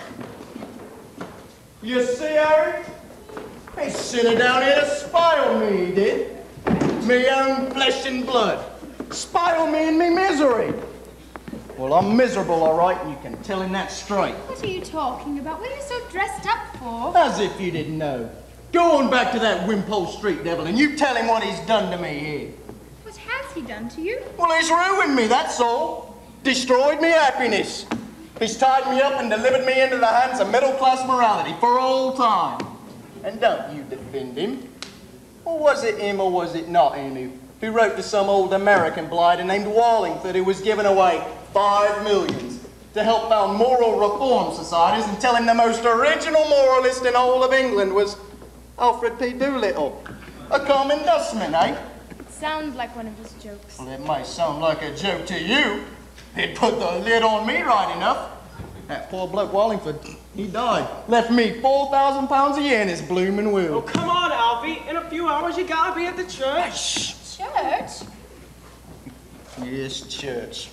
S8: You see, Eric? He sent her down here to spy on me, he did. Me own flesh and blood. Spy on me and me misery. Well, I'm miserable, all right, and you can tell him that straight.
S9: What are you talking about? What are you so dressed up for?
S8: As if you didn't know. Go on back to that Wimpole Street devil and you tell him what he's done to me here.
S9: What has he done to you?
S8: Well, he's ruined me, that's all. Destroyed me happiness. He's tied me up and delivered me into the hands of middle-class morality for all time. And don't you defend him. Or was it him or was it not him who wrote to some old American blighter named Wallingford who was giving away $5 million to help found moral reform societies and tell him the most original moralist in all of England was Alfred P. Doolittle? A common dustman, eh?
S9: It sounds like one of his jokes.
S8: Well, it may sound like a joke to you. It put the lid on me right enough. That poor bloke Wallingford, he died. Left me £4,000 a year in his blooming will.
S10: Oh, come on, Alfie. In a few hours, you gotta be at the church.
S9: Church?
S8: Yes, church.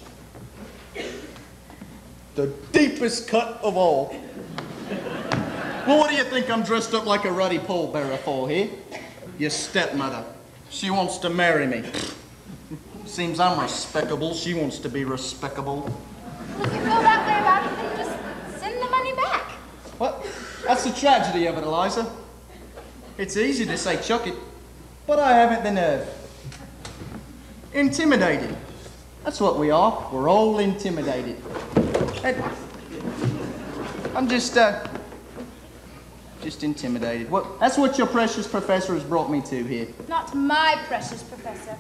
S8: The deepest cut of all. Well, what do you think I'm dressed up like a ruddy pallbearer for here? Your stepmother. She wants to marry me. Seems I'm respectable. She wants to be respectable.
S9: Well, if you feel that way about it, then just send the money back.
S8: What? That's the tragedy of it, Eliza. It's easy to say chuck it, but I haven't the nerve. Intimidated. That's what we are. We're all intimidated. And I'm just intimidated. That's what your precious professor has brought me to here.
S9: Not my precious professor.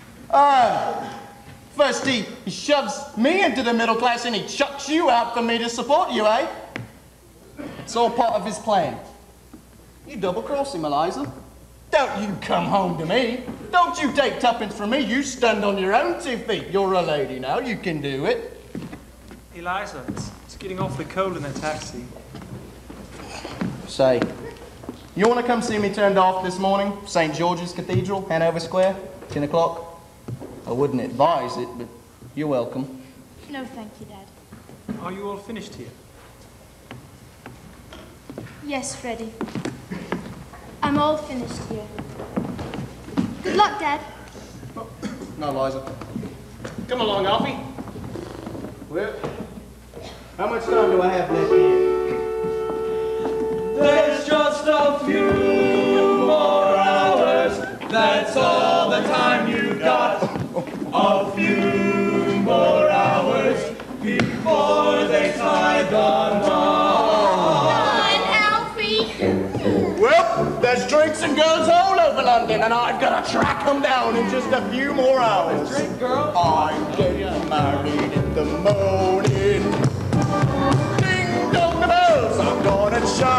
S8: First he shoves me into the middle class and he chucks you out for me to support you, eh? It's all part of his plan. You double-cross him, Eliza. Don't you come home to me. Don't you take tuppence from me. You stand on your own 2 feet. You're a lady now. You can do it.
S12: Eliza, it's getting awfully cold in that taxi.
S8: Say, you want to come see me turned off this morning? St. George's Cathedral, Hanover Square, 10 o'clock? I wouldn't advise it, but you're welcome.
S9: No, thank you, Dad.
S12: Are you all finished here?
S9: Yes, Freddy. I'm all finished here. Good luck, Dad.
S8: No, Eliza.
S10: Come along, Alfie.
S8: Well, how much time do I have left here?
S12: There's just a few more hours. That's all the time you got. A few more hours before they tie the knot.
S8: Well, there's drinks and girls all over London, and I've got to track them down in just a few more hours.
S10: Drink, girl.
S8: I'm getting married in the morning. Ding dong the bells, I'm gonna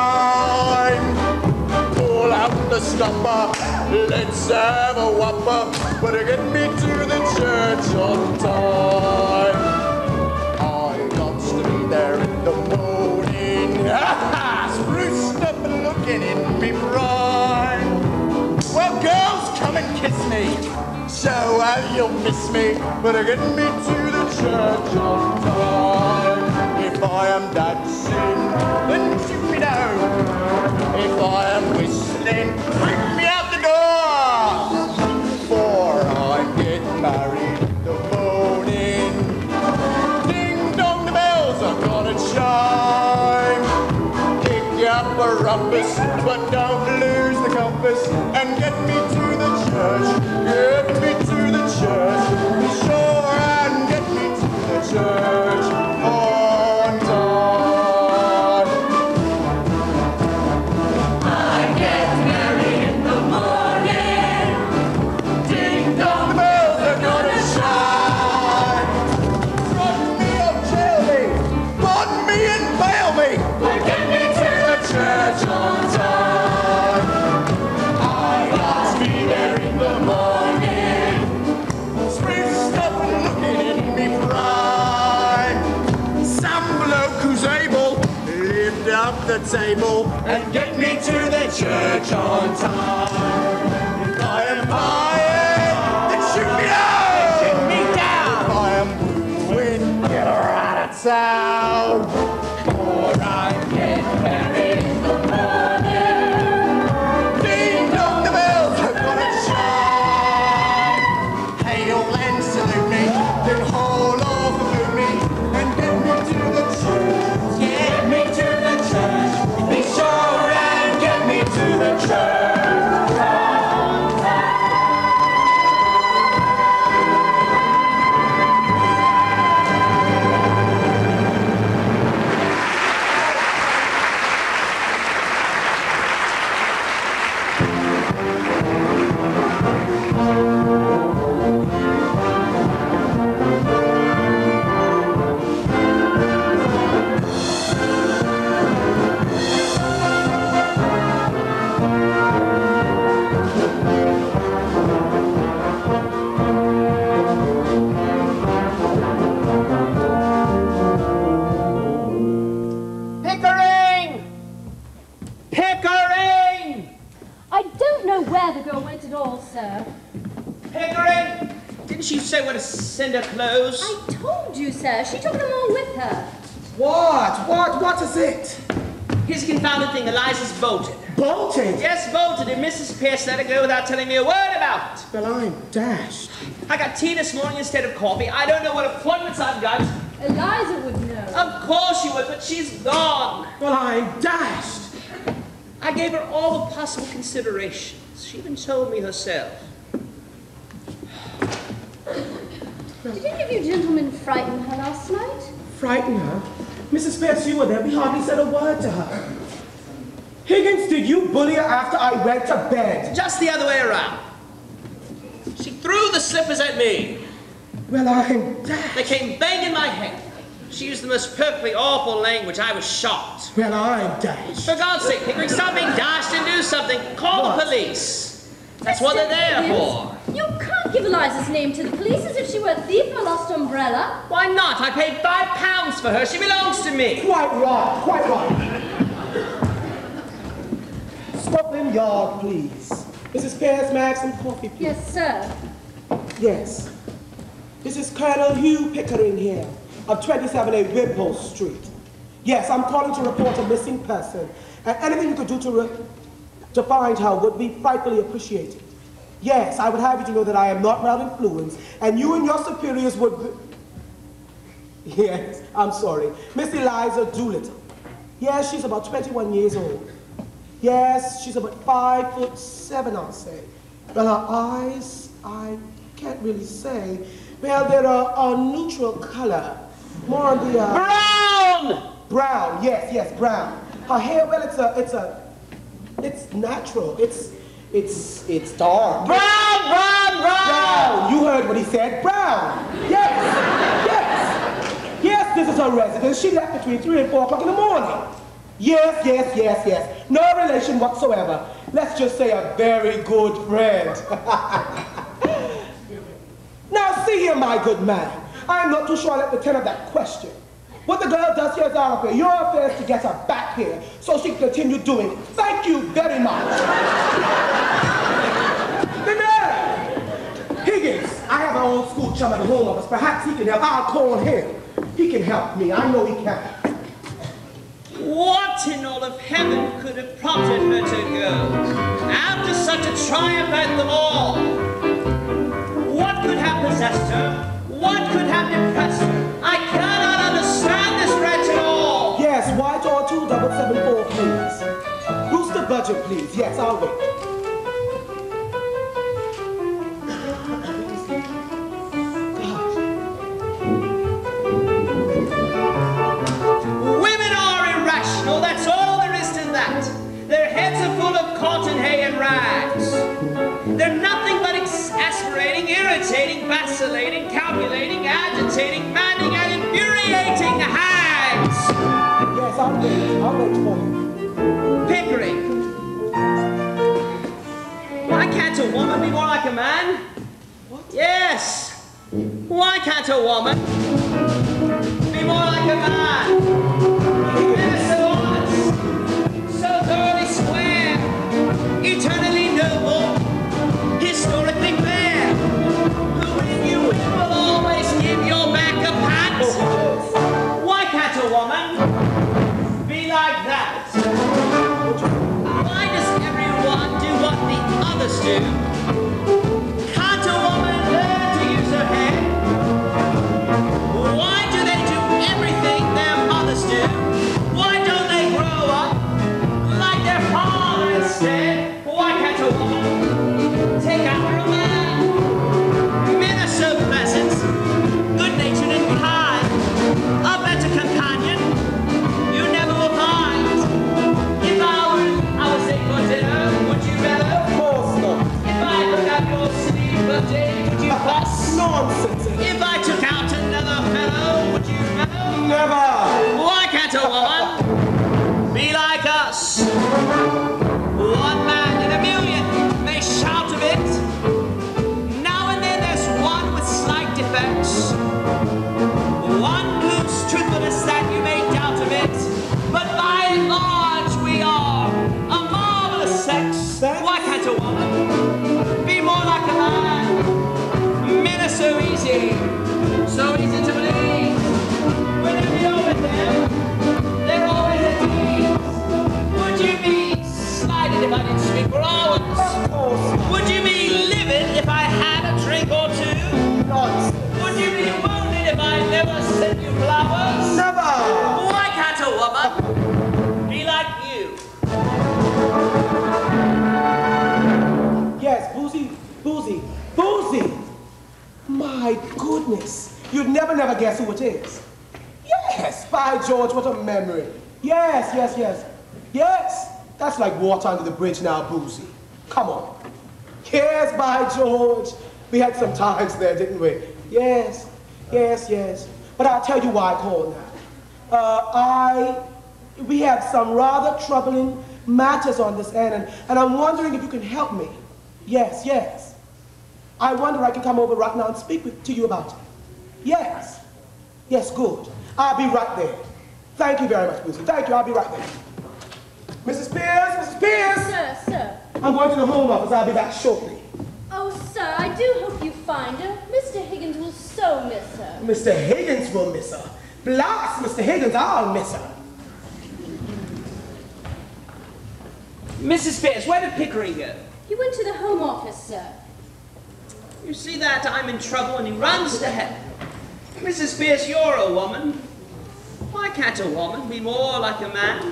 S8: chime. Pull out the stopper, let's have a whopper, but get me to the church on time. I got to be there in the morning. Ha ha! Spruced up and looking in me prime. Well, girls, come and kiss me. So you'll miss me, but get me to the church on time. If I am dancing, then shoot me down. If I am whistling, bring me out the door. For I get married in the morning. Ding dong, the bells are gonna chime. Kick up a rumpus, but don't lose the compass, and get me to the church. Get me to the church. Be sure and get me to the church on time.
S12: I get married in the morning. Ding dong, the bells are gonna shine.
S8: Run me or jail me, bond me and bail me,
S12: Get me to the church on time.
S8: table and get me to the church on time. If I am buying, then shoot me out! Shoot me down! If I am wooing, get her out of town! Or I get married in the morning. Ding dong, the bells have got a chime. Hail and salute me, then haul off about me and get me to the church. Get me to the church. Be sure and get me to the church.
S13: Pickering! Pickering!
S14: I don't know where the girl went at all, sir.
S13: Pickering! Didn't she say where to send her clothes?
S14: I told you, sir. She took them all with her.
S1: What is it?
S13: His confounded thing, Eliza's bolted.
S1: Bolted?
S13: Yes, bolted, and Mrs. Pearce let her go without telling me a word about it.
S1: Well, I'm dashed.
S13: I got tea this morning instead of coffee. I don't know what appointments I've got.
S14: Eliza would know.
S13: Of course she would, but she's gone.
S1: Well, I'm dashed.
S13: I gave her all the possible considerations. She even told me herself.
S14: Did any of you gentlemen frighten her last night?
S1: Frighten her? Mrs. Pearce, you were there. We hardly said a word to her. Higgins, did you bully her after I went to bed?
S13: Just the other way around. She threw the slippers at me.
S1: Well, I'm dashed.
S13: They came banging my head. She used the most perfectly awful language. I was shocked.
S1: Well, I'm dashed.
S13: For God's sake, Pickering, stop being dashed and do something. Call the police. That's what they're there for.
S14: You can't give Eliza's name to the police as if she were a thief or a lost umbrella.
S13: Why not? I paid £5 for her. She belongs to me.
S1: Quite right, quite right. Scotland Yard, please. Mrs. Pearce, may I have some coffee, please?
S14: Yes, sir.
S1: Yes. This is Colonel Hugh Pickering here, of 27A Wimpole Street. Yes, I'm calling to report a missing person, and anything you could do to find her would be frightfully appreciated. Yes, I would have you to know that I am not without influence, and you and your superiors would be... Yes, I'm sorry. Miss Eliza Doolittle. Yes, she's about 21 years old. Yes, she's about 5'7", I'll say. Well, her eyes, I can't really say. Well, they're a neutral color. More on the...
S13: Brown!
S1: Brown, yes, brown. Her hair, well, it's natural. It's dark.
S13: Brown!
S1: You heard what he said, brown. Yes, this is her residence. She left between 3 and 4 o'clock in the morning. Yes. No relation whatsoever. Let's just say a very good friend. Now, see here, my good man. I'm not too sure I'll entertain that question. What the girl does here is our affair. Your affair is to get her back here so she can continue doing it. Thank you very much. The Higgins, I have my own school chum at the home office. Perhaps he can help. I'll call him. He can help me. I know he can.
S13: What in all of heaven could have prompted her to go? After such a triumph at them all. What could have possessed her? What could have depressed her? I cannot understand this wretch at all.
S1: Yes, white or 2774, please. Boost the budget, please. Yes, I'll wait.
S13: Women are irrational, that's all there is to that. Their heads are full of cotton, hay, and rags. They're nothing but exasperating, irritating, vacillating, calculating, agitating, maddening, and infuriating hags.
S1: Yes, I'll wait for you.
S13: Pickering. Why can't a woman be more like a man? What? Yes. Why can't a woman be more like a man? Yes, so honest. boss.
S1: Nonsense.
S13: If I took out another fellow, would you know?
S1: Never.
S13: Why can't a woman be like us? One man in a million may shout a bit. Now and then there's one with slight defects. One whose truthfulness that you may doubt a bit. But by and large we are a marvelous sex. Why can't a woman be more like a man? Men are so easy to believe. Whenever you're with them, they're always at ease. Would you be slighted if I didn't speak for hours? Would you be livid if I had a drink or two?
S1: Nonsense.
S13: Would you be wounded if I never sent you flowers?
S1: Never.
S13: Why can't a woman be like you?
S1: Yes, Boozy. My goodness. You'd never guess who it is. Yes, by George, what a memory. Yes. That's like water under the bridge now, Boozy. Come on. Yes, by George. We had some times there, didn't we? Yes. But I'll tell you why I called now. We have some rather troubling matters on this end, and I'm wondering if you can help me. Yes. I wonder if I can come over right now and speak to you about it. Yes, good. I'll be right there. Thank you very much, Boozy. Thank you, I'll be right there. Mrs. Pearce!
S9: Sir.
S1: I'm going to the Home Office. I'll be back shortly.
S9: Oh, sir, I do hope you find her. Mr. Higgins will so miss her.
S1: Mr. Higgins will miss her. Blast Mr. Higgins, I'll miss her.
S13: Mrs. Pearce, where did Pickering go?
S9: He went to the Home Office, sir.
S13: You see that I'm in trouble and he runs to heaven. Mrs. Pearce, you're a woman. Why can't a woman be more like a man?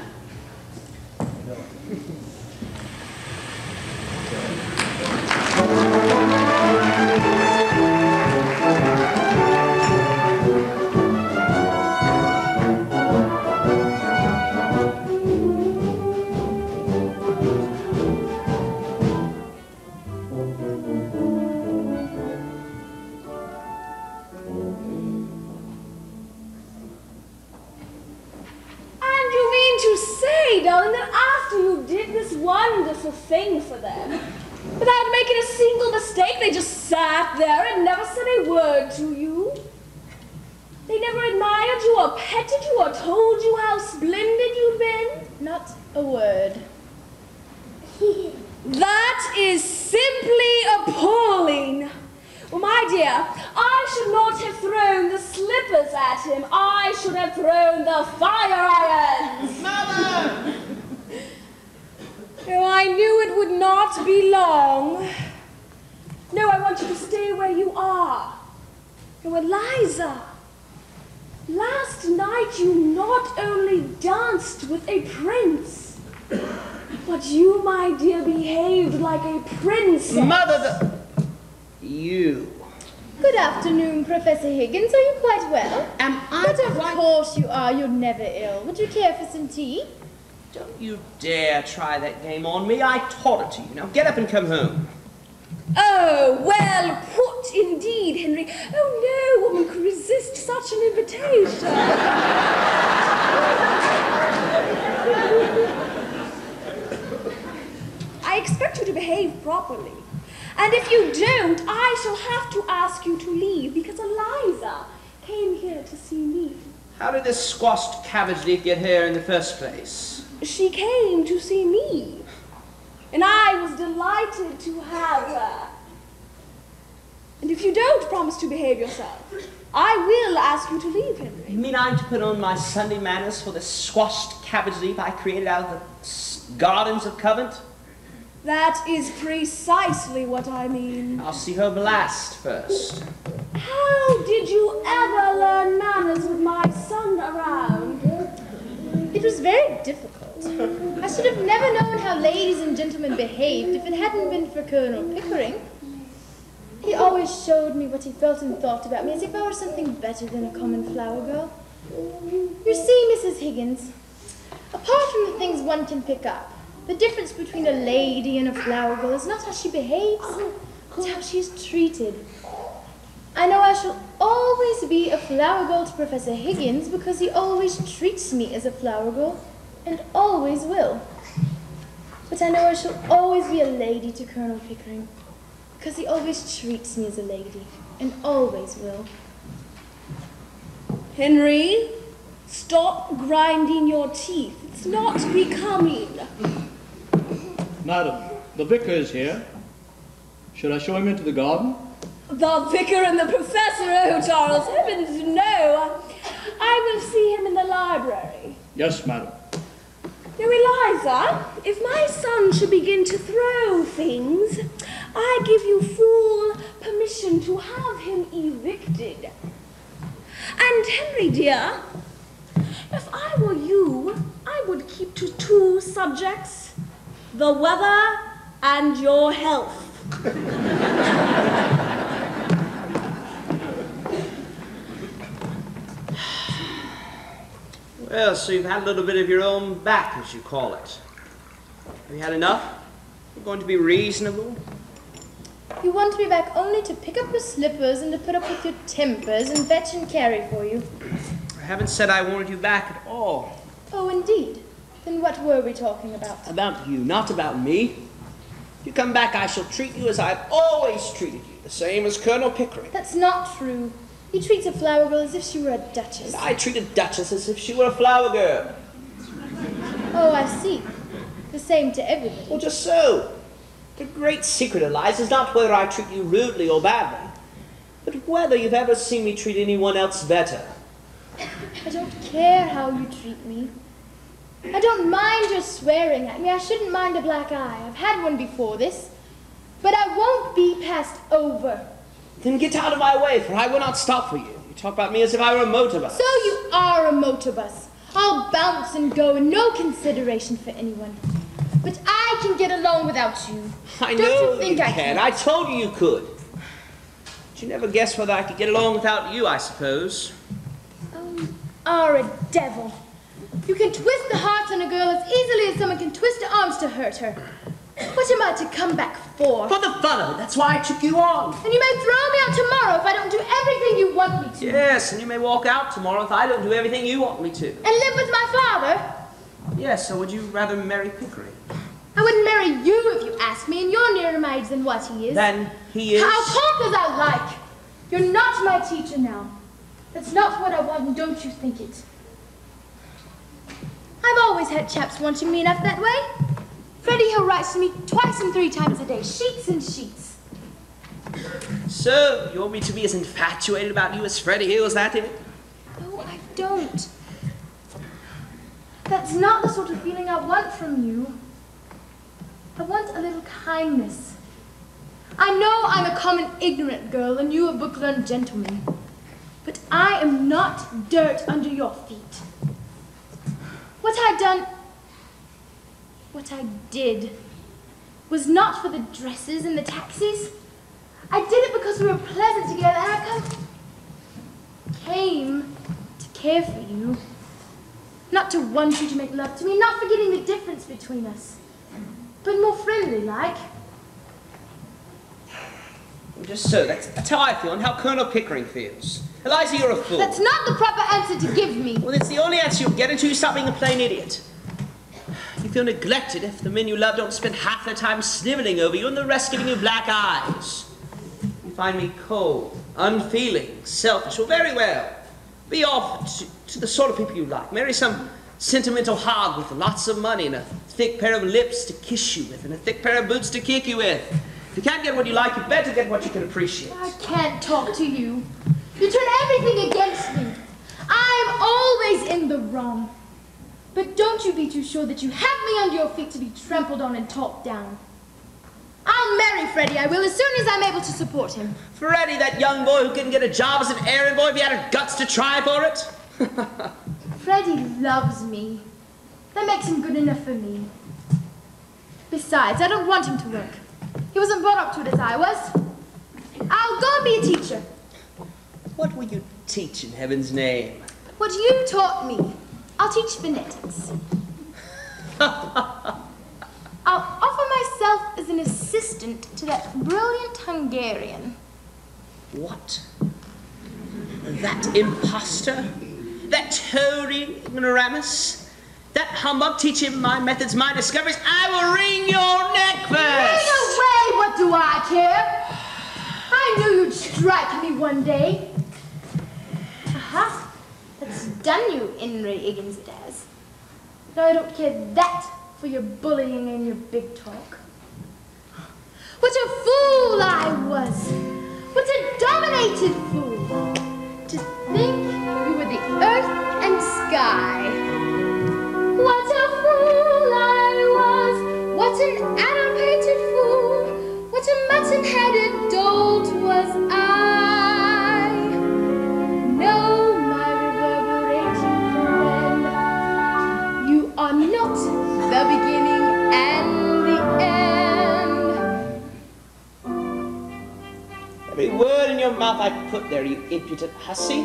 S3: Darling, that after you did this wonderful thing for them, without making a single mistake, they just sat there and never said a word to you. They never admired you or petted you or told you how splendid you'd been.
S9: Not a word.
S3: That is simply appalling. Well, my dear, I should not have thrown the slippers at him. I should have thrown the fire irons.
S13: Mother!
S3: Oh, I knew it would not be long. No, I want you to stay where you are. Oh, Eliza, last night you not only danced with a prince, but you, my dear, behaved like a princess.
S13: Mother, you.
S9: Good afternoon, Professor Higgins. Are you quite well?
S13: Am I
S9: But of course you are. You're never ill. Would you care for some tea?
S13: Don't you dare try that game on me. I taught it to you. Now get up and come home.
S3: Oh, well put indeed, Henry. Oh, no woman could resist such an invitation. I expect you to behave properly. And if you don't, I shall have to ask you to leave because Eliza came here to see me.
S13: How did this squashed cabbage leaf get here in the first place?
S3: She came to see me, and I was delighted to have her. And if you don't promise to behave yourself, I will ask you to leave, Henry.
S13: You mean I'm to put on my Sunday manners for the squashed cabbage leaf I created out of the gardens of Covent?
S3: That is precisely what I mean.
S13: I'll see her blast first.
S3: How did you ever learn manners with my son around?
S9: It was very difficult. I should have never known how ladies and gentlemen behaved if it hadn't been for Colonel Pickering. He always showed me what he felt and thought about me as if I were something better than a common flower girl. You see, Mrs. Higgins, apart from the things one can pick up, the difference between a lady and a flower girl is not how she behaves, it's how she is treated. I know I shall always be a flower girl to Professor Higgins because he always treats me as a flower girl and always will. But I know I shall always be a lady to Colonel Pickering because he always treats me as a lady and always will.
S18: Henry, stop grinding your teeth. It's not becoming.
S19: Madam, the vicar is here. Should I show him into the garden?
S18: The vicar and the professor, oh, Charles, heavens, no. I will see him in the library.
S19: Yes, madam.
S18: Now, Eliza, if my son should begin to throw things, I give you full permission to have him evicted. And, Henry, dear, if I were you, I would keep to two subjects, the weather and your health.
S13: Well, so you've had a little bit of your own back, as you call it. Have you had enough? You're going to be reasonable?
S9: You want me back only to pick up your slippers and to put up with your tempers and fetch and carry for you.
S13: I haven't said I wanted you back at all.
S9: Oh, indeed. Then what were we talking about?
S13: About you, not about me. If you come back, I shall treat you as I've always treated you, the same as Colonel Pickering.
S9: That's not true. He treats a flower girl as if she were a duchess.
S13: I treat a duchess as if she were a flower girl.
S9: Oh, I see. The same to everybody.
S13: Well, just so. The great secret, Eliza, is not whether I treat you rudely or badly, but whether you've ever seen me treat anyone else better.
S9: I don't care how you treat me. I don't mind your swearing at me. I shouldn't mind a black eye. I've had one before this. But I won't be passed over.
S13: Then get out of my way, for I will not stop for you. You talk about me as if I were a motor bus.
S9: So you are a motor bus. I'll bounce and go and no consideration for anyone. But I can get along without you.
S13: I
S9: Don't
S13: know
S9: you think
S13: you
S9: I
S13: can. I told you you could. But you never guessed whether I could get along without you, I suppose.
S9: Oh, you are a devil. You can twist the heart on a girl as easily as someone can twist her arms to hurt her. What am I to come back for?
S13: For the fun of it. That's why I took you on.
S9: And you may throw me out tomorrow if I don't do everything you want me to.
S13: Yes, and you may walk out tomorrow if I don't do everything you want me to.
S9: And live with my father?
S13: Yes, so would you rather marry Pickering?
S9: I wouldn't marry you if you asked me, and you're nearer my age than what he is.
S13: Then he is...
S9: I'll talk as I like. You're not my teacher now. That's not what I want, and don't you think it. I've always had chaps wanting me enough that way. Freddy Hill writes to me 2 and 3 times a day, sheets and sheets.
S13: So, you want me to be as infatuated about you as Freddy Hill, is that it?
S9: No, I don't. That's not the sort of feeling I want from you. I want a little kindness. I know I'm a common ignorant girl and you a book-learned gentleman, but I am not dirt under your feet. What I did was not for the dresses and the taxis. I did it because we were pleasant together and I came to care for you. Not to want you to make love to me, not forgetting the difference between us, but more friendly-like.
S13: Just so, that's how I feel and how Colonel Pickering feels. Eliza, you're a fool.
S9: That's not the proper answer to give me.
S13: Well, it's the only answer you'll get until you stop being a plain idiot. You feel neglected if the men you love don't spend half their time sniveling over you and the rest giving you black eyes. You find me cold, unfeeling, selfish. Well, very well. Be off to the sort of people you like. Marry some sentimental hog with lots of money and a thick pair of lips to kiss you with and a thick pair of boots to kick you with. If you can't get what you like, you better get what you can appreciate.
S9: I can't talk to you. You turn everything against me. I'm always in the wrong. But don't you be too sure that you have me under your feet to be trampled on and talked down. I'll marry Freddy, I will, as soon as I'm able to support him.
S13: Freddy, that young boy who couldn't get a job as an errand boy if he had the guts to try for it?
S9: Freddy loves me. That makes him good enough for me. Besides, I don't want him to work. He wasn't brought up to it as I was. I'll go and be a teacher.
S13: What will you teach in heaven's name?
S9: What you taught me. I'll teach phonetics. I'll offer myself as an assistant to that brilliant Hungarian.
S13: What? That impostor? That toady ignoramus? That humbug teaching my methods, my discoveries? I will wring your neck first!
S2: Ring away, what do I care? I knew you'd strike me one day. Aha, that's done you, Henry Higgins, it has. Though I don't care that for your bullying and your big talk. What a fool I was! What a dominated fool! To think you were the earth and sky. What a fool I was! What an animated fool! What a mutton-headed dolt was I! No, my reverberating friend, you are not the beginning and the end.
S13: Every word in your mouth I put there, you impudent hussy.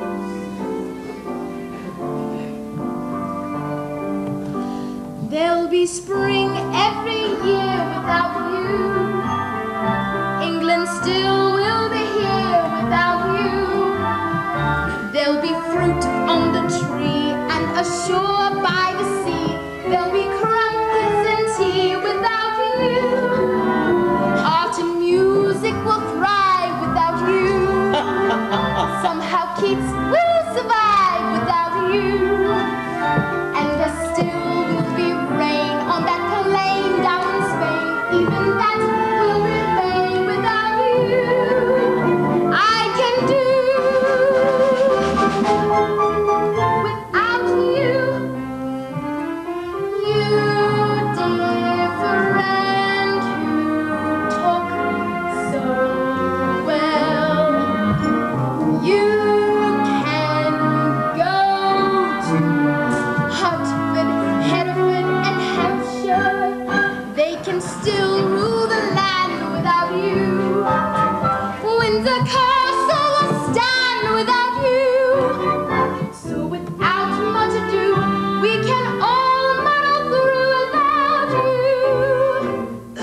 S2: There'll be spring every year without you. England still will be here without you. There'll be fruit on the tree and ashore by the sea. There'll be crumpets and tea without you. Art and music will thrive without you. Somehow Keats will survive without you. And there still will be rain on that plain down in Spain. Even that will remain without you. I can do without you. You dear friend who talk so well. You can go to Hartford, Hereford, and Hampshire. They can still rule the land without you. Windsor Castle will stand without you. So without much ado, we can all muddle through without you.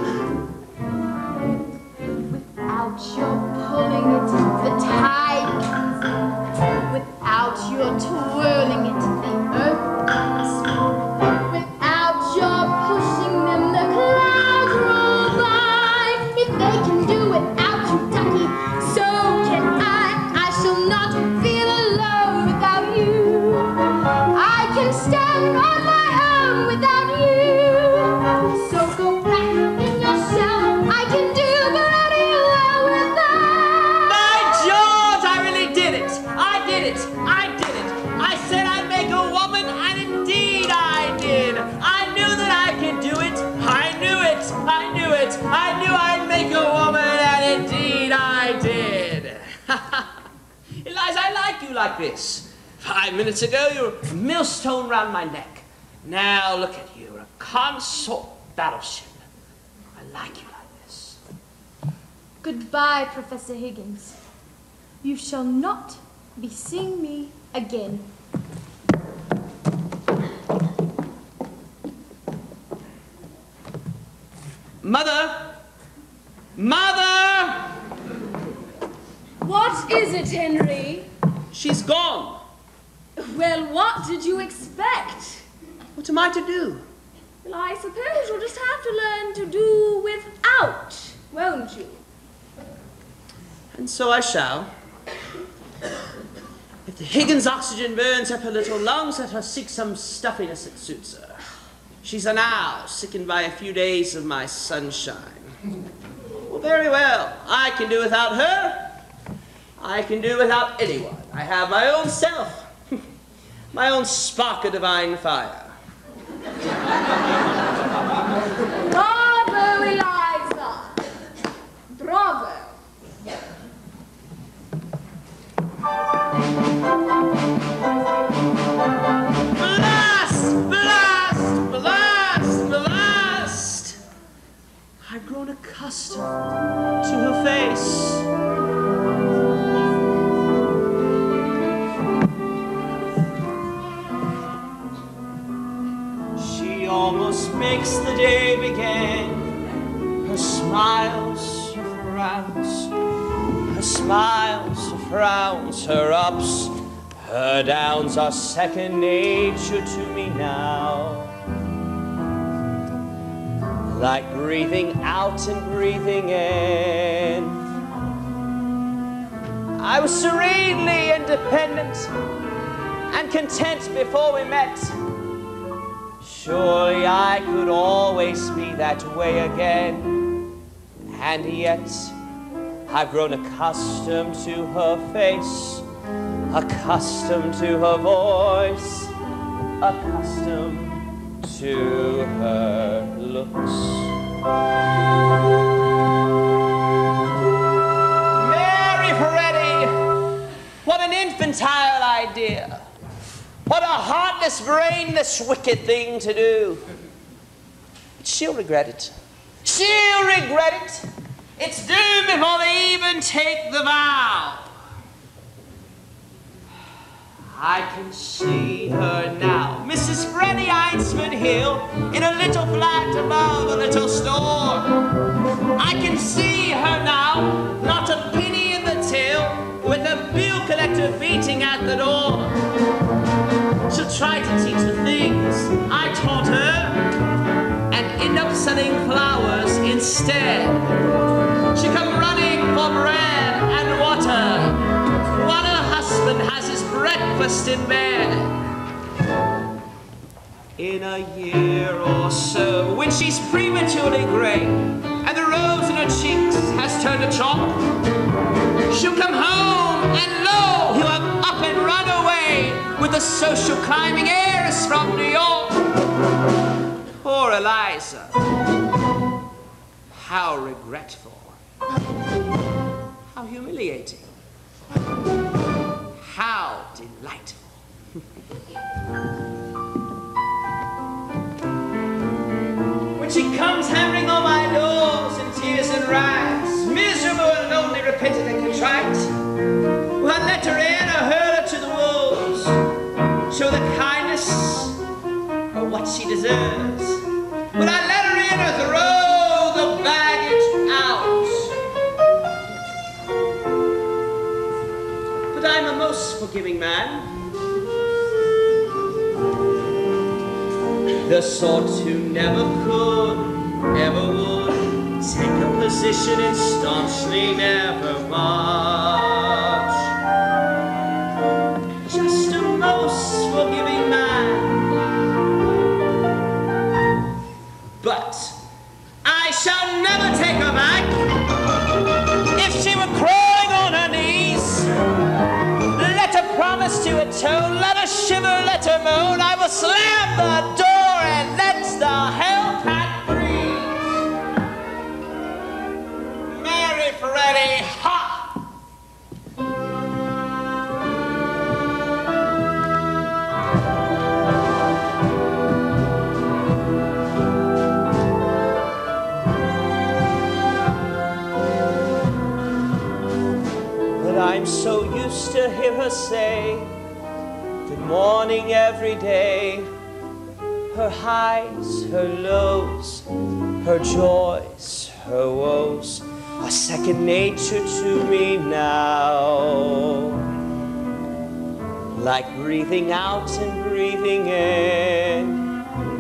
S2: Without your pulling it, the tide comes in. Without your twirling it, the earth comes in. Without your pushing them, the clouds roll by. If they can do without you, ducky, so can I. I shall not feel alone without you. I can stand on my own without you. So go back in your shell. I can do very well without.
S13: By George, I really did it. I did it. I did it. I said I'd make a woman, and indeed I did. I knew that I could do it. I knew it. I knew it. I knew I'd make a woman, and indeed I did. Eliza, I like you like this. 5 minutes ago, you were a millstone round my neck. Now look at you, a consort battleship. I like you like this.
S2: Goodbye, Professor Higgins. You shall not be seeing me again.
S13: Mother! Mother!
S14: What is it, Henry?
S13: She's gone.
S14: Well, what did you expect?
S13: What am I to do?
S14: Well, I suppose you'll just have to learn to do without, won't you?
S13: And so I shall. If the Higgins oxygen burns up her little lungs, let her seek some stuffiness that suits her. She's an owl, sickened by a few days of my sunshine. Well, very well. I can do without her. I can do without anyone. I have my own self. My own spark of divine fire.
S2: Bravo, Eliza. Bravo.
S13: Blast! Blast! Blast! Blast! I've grown accustomed to her face. She almost smiles, her frowns, her ups, her downs are second nature to me now. Like breathing out and breathing in. I was serenely independent and content before we met. Surely I could always be that way again. And yet I've grown accustomed to her face, accustomed to her voice, accustomed to her looks. Mary Freddy, what an infantile idea. What a heartless, brainless, wicked thing to do. But she'll regret it. She'll regret it. It's doomed before they even take the vow. I can see her now, Mrs. Freddy Eynsford-Hill, in a little flat above a little store. I can see her now, not a penny in the till, with a bill collector beating at the door. She'll try to teach the things I taught her, and end up selling flowers instead. She'll come running for bread and water, while her husband has his breakfast in bed. In a year or so, when she's prematurely grey, and the rose in her cheeks has turned to chalk, she'll come home, and lo, he'll have up and run away with the social climbing heiress from New York. Poor Eliza. How regretful. How humiliating. How delightful. When she comes hammering on my doors in tears and rags, miserable and lonely, repentant and contrite, will I let her in or hurl her to the wolves? Show the kindness or what she deserves? Will I let her in or throw the baggage out? But I'm a most forgiving man, the sort who never could, ever would, take a position and staunchly never budge. Just a most forgiving man. But I shall never take her back. If she were crawling on her knees, let her promise to atone, let her shiver, let her moan. I will slam the door and let the hellcat breathe. Mary Freddy, ha! But I'm so used to hear her say good morning every day. Her highs, her lows, her joys, her woes are second nature to me now. Like breathing out and breathing in.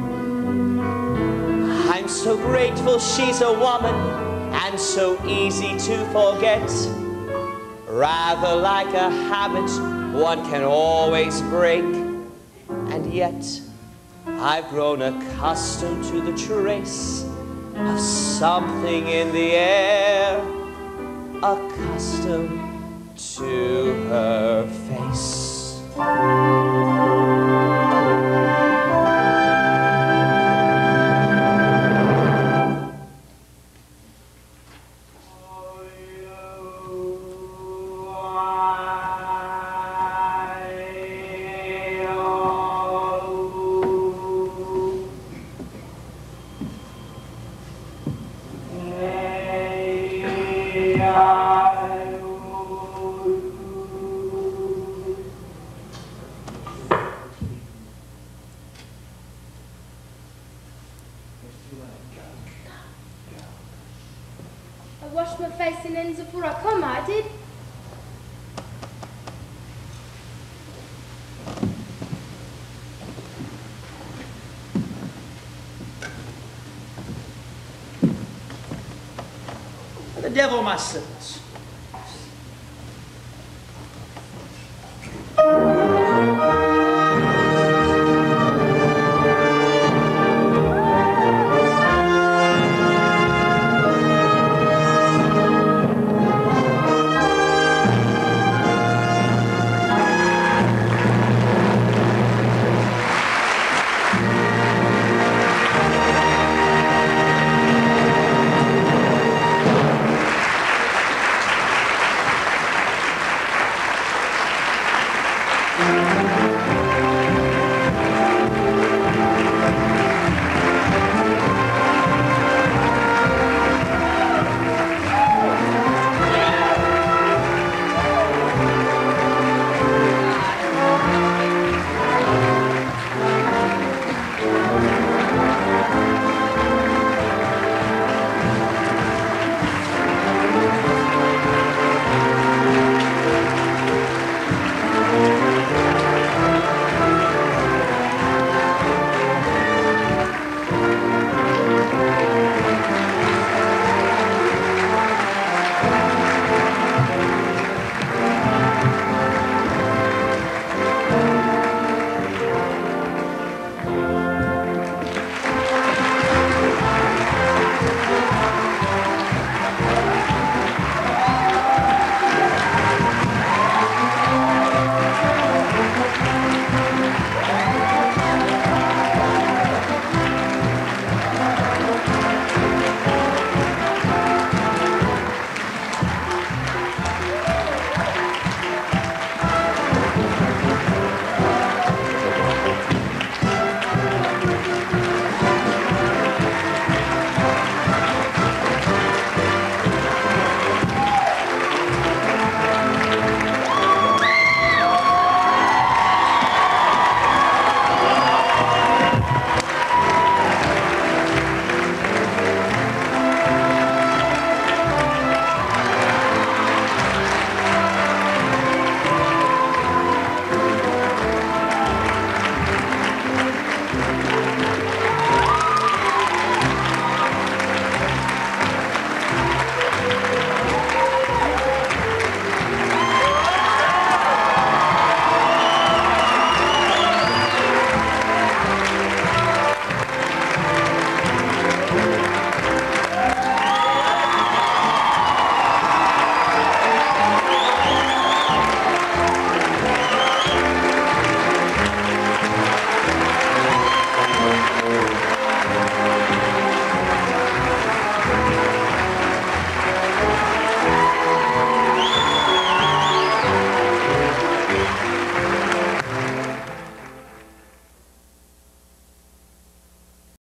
S13: I'm so grateful she's a woman and so easy to forget. Rather like a habit one can always break. And yet I've grown accustomed to the trace of something in the air, accustomed to her face.
S9: I washed my face and hands before I come, I did.
S13: devil my slippers.